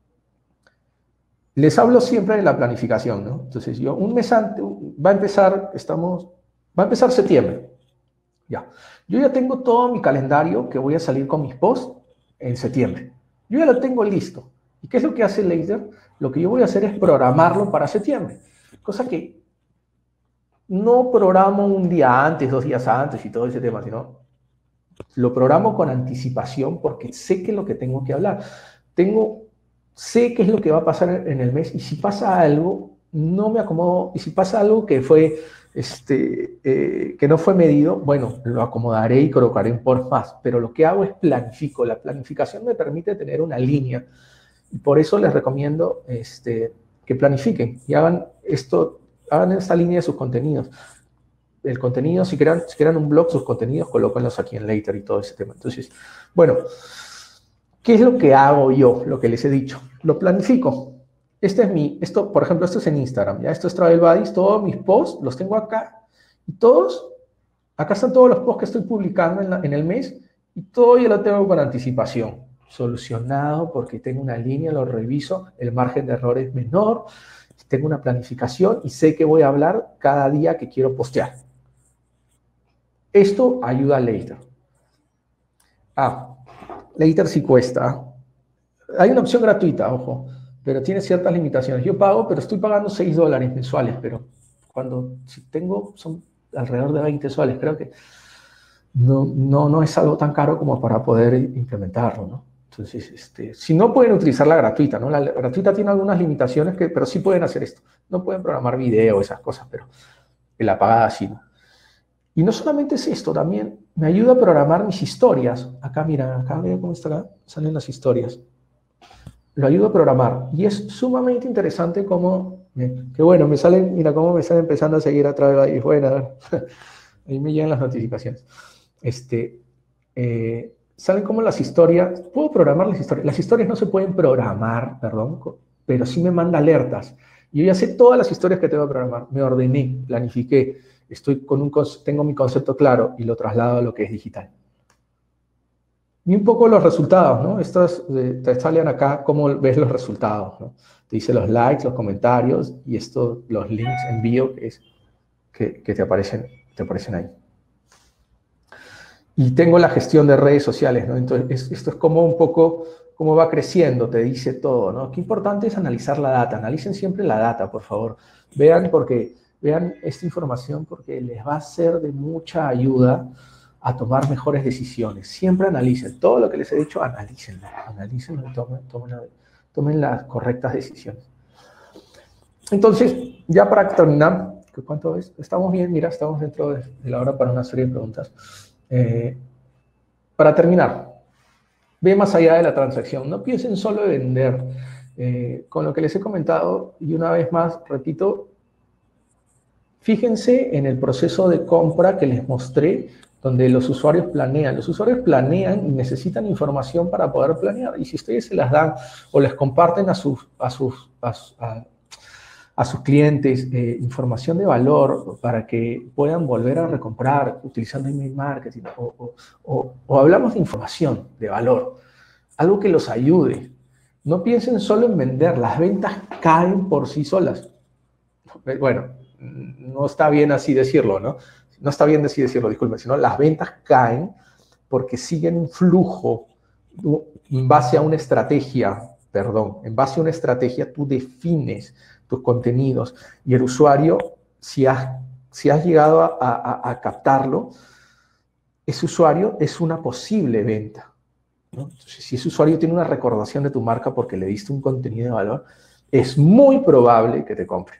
les hablo siempre de la planificación, ¿no? Entonces, yo un mes antes, va a empezar, estamos, va a empezar septiembre. Ya. Yo ya tengo todo mi calendario que voy a salir con mis posts en septiembre. Yo ya lo tengo listo. ¿Y qué es lo que hace Later? Lo que yo voy a hacer es programarlo para septiembre. Cosa que no programo un día antes, dos días antes y todo ese tema, sino lo programo con anticipación porque sé que es lo que tengo que hablar. Tengo... Sé qué es lo que va a pasar en el mes y si pasa algo, no me acomodo. Y si pasa algo que, fue, este, eh, que no fue medido, bueno, lo acomodaré y colocaré un por más. Pero lo que hago es planifico. La planificación me permite tener una línea. Y por eso les recomiendo este, que planifiquen y hagan, esto, hagan esta línea de sus contenidos. El contenido, si crean, si crean un blog, sus contenidos, colóquenlos aquí en Later y todo ese tema. Entonces, bueno... ¿Qué es lo que hago yo? Lo que les he dicho. Lo planifico. Este es mi, esto, por ejemplo, esto es en Instagram. ¿Ya? Esto es Travel Buddies. Todos mis posts los tengo acá. Y todos, acá están todos los posts que estoy publicando en, la, en el mes. Y todo yo lo tengo con anticipación. Solucionado porque tengo una línea, lo reviso. El margen de error es menor. Tengo una planificación y sé que voy a hablar cada día que quiero postear. Esto ayuda a Later. Ah. Later sí cuesta. Hay una opción gratuita, ojo, pero tiene ciertas limitaciones. Yo pago, pero estoy pagando seis dólares mensuales, pero cuando si tengo son alrededor de veinte soles. Creo que no, no, no es algo tan caro como para poder implementarlo, ¿no? Entonces, este, si no pueden utilizar la gratuita, ¿no? La gratuita tiene algunas limitaciones, que, pero sí pueden hacer esto. No pueden programar video, esas cosas, pero la pagada sí, ¿no? Y no solamente es esto, también me ayuda a programar mis historias. Acá, mira, acá veo cómo está acá, salen las historias. Lo ayudo a programar. Y es sumamente interesante cómo, que bueno, me salen, mira cómo me están empezando a seguir a través de ahí. Bueno, ahí me llegan las notificaciones. Este, eh, salen como las historias, puedo programar las historias. Las historias no se pueden programar, perdón, pero sí me manda alertas. Yo ya sé todas las historias que tengo que programar. Me ordené, planifiqué. Estoy con un, tengo mi concepto claro y lo traslado a lo que es digital. Y un poco los resultados, ¿no? Estos eh, te salen acá cómo ves los resultados, ¿no? Te dice los likes, los comentarios y esto, los links envío que, es, que, que te, aparecen, te aparecen ahí. Y tengo la gestión de redes sociales, ¿no? Entonces, es, esto es como un poco cómo va creciendo, te dice todo, ¿no? Qué importante es analizar la data. Analicen siempre la data, por favor. Vean porque... Vean esta información porque les va a ser de mucha ayuda a tomar mejores decisiones. Siempre analicen. Todo lo que les he dicho, analícenlo. Analícenlo y tomen, tomen, tomen las correctas decisiones. Entonces, ya para terminar, ¿cuánto es? Estamos bien, mira, estamos dentro de, de la hora para una serie de preguntas. Eh, para terminar, ve más allá de la transacción. No piensen solo en vender. Eh, con lo que les he comentado, y una vez más, repito, fíjense en el proceso de compra que les mostré, donde los usuarios planean. Los usuarios planean y necesitan información para poder planear. Y si ustedes se las dan o les comparten a sus, a sus, a, a, a sus clientes eh, información de valor para que puedan volver a recomprar utilizando email marketing o, o, o, o hablamos de información de valor, algo que los ayude. No piensen solo en vender. Las ventas caen por sí solas. Bueno, no está bien así decirlo, ¿no? No está bien así decirlo, disculpen, sino las ventas caen porque siguen un flujo en base a una estrategia, perdón, en base a una estrategia tú defines tus contenidos y el usuario, si has, si has llegado a, a, a captarlo, ese usuario es una posible venta, ¿no? Entonces, si ese usuario tiene una recordación de tu marca porque le diste un contenido de valor, es muy probable que te compre.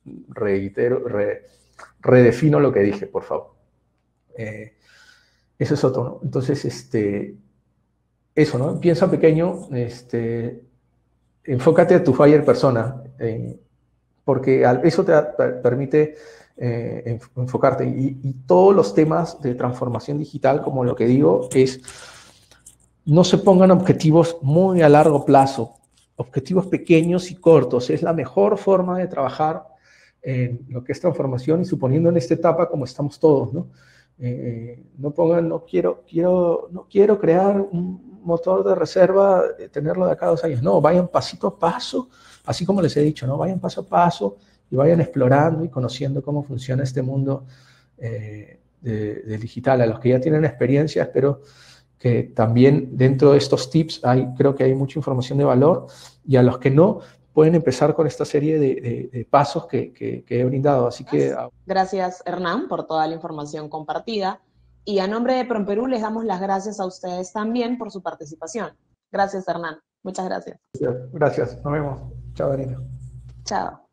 reitero, re, redefino lo que dije, por favor. Eh, eso es otro, ¿no? Entonces, este, eso, ¿no? Piensa pequeño, este, enfócate a tu buyer persona, eh, porque eso te permite eh, enfocarte. Y, y todos los temas de transformación digital, como lo que digo, es no se pongan objetivos muy a largo plazo, objetivos pequeños y cortos. Es la mejor forma de trabajar en lo que es transformación y suponiendo en esta etapa como estamos todos, ¿no? Eh, no pongan, no quiero, quiero, no quiero crear un motor de reserva, tenerlo de acá a dos años. No, vayan pasito a paso, así como les he dicho, ¿no? Vayan paso a paso y vayan explorando y conociendo cómo funciona este mundo eh, de, de digital. A los que ya tienen experiencia, espero que también dentro de estos tips hay, creo que hay mucha información de valor, y a los que no, pueden empezar con esta serie de, de, de pasos que, que, que he brindado. Así que... Gracias, Hernán, por toda la información compartida. Y a nombre de PROMPERÚ les damos las gracias a ustedes también por su participación. Gracias, Hernán. Muchas gracias. Gracias. Nos vemos. Chao, Daniela. Chao.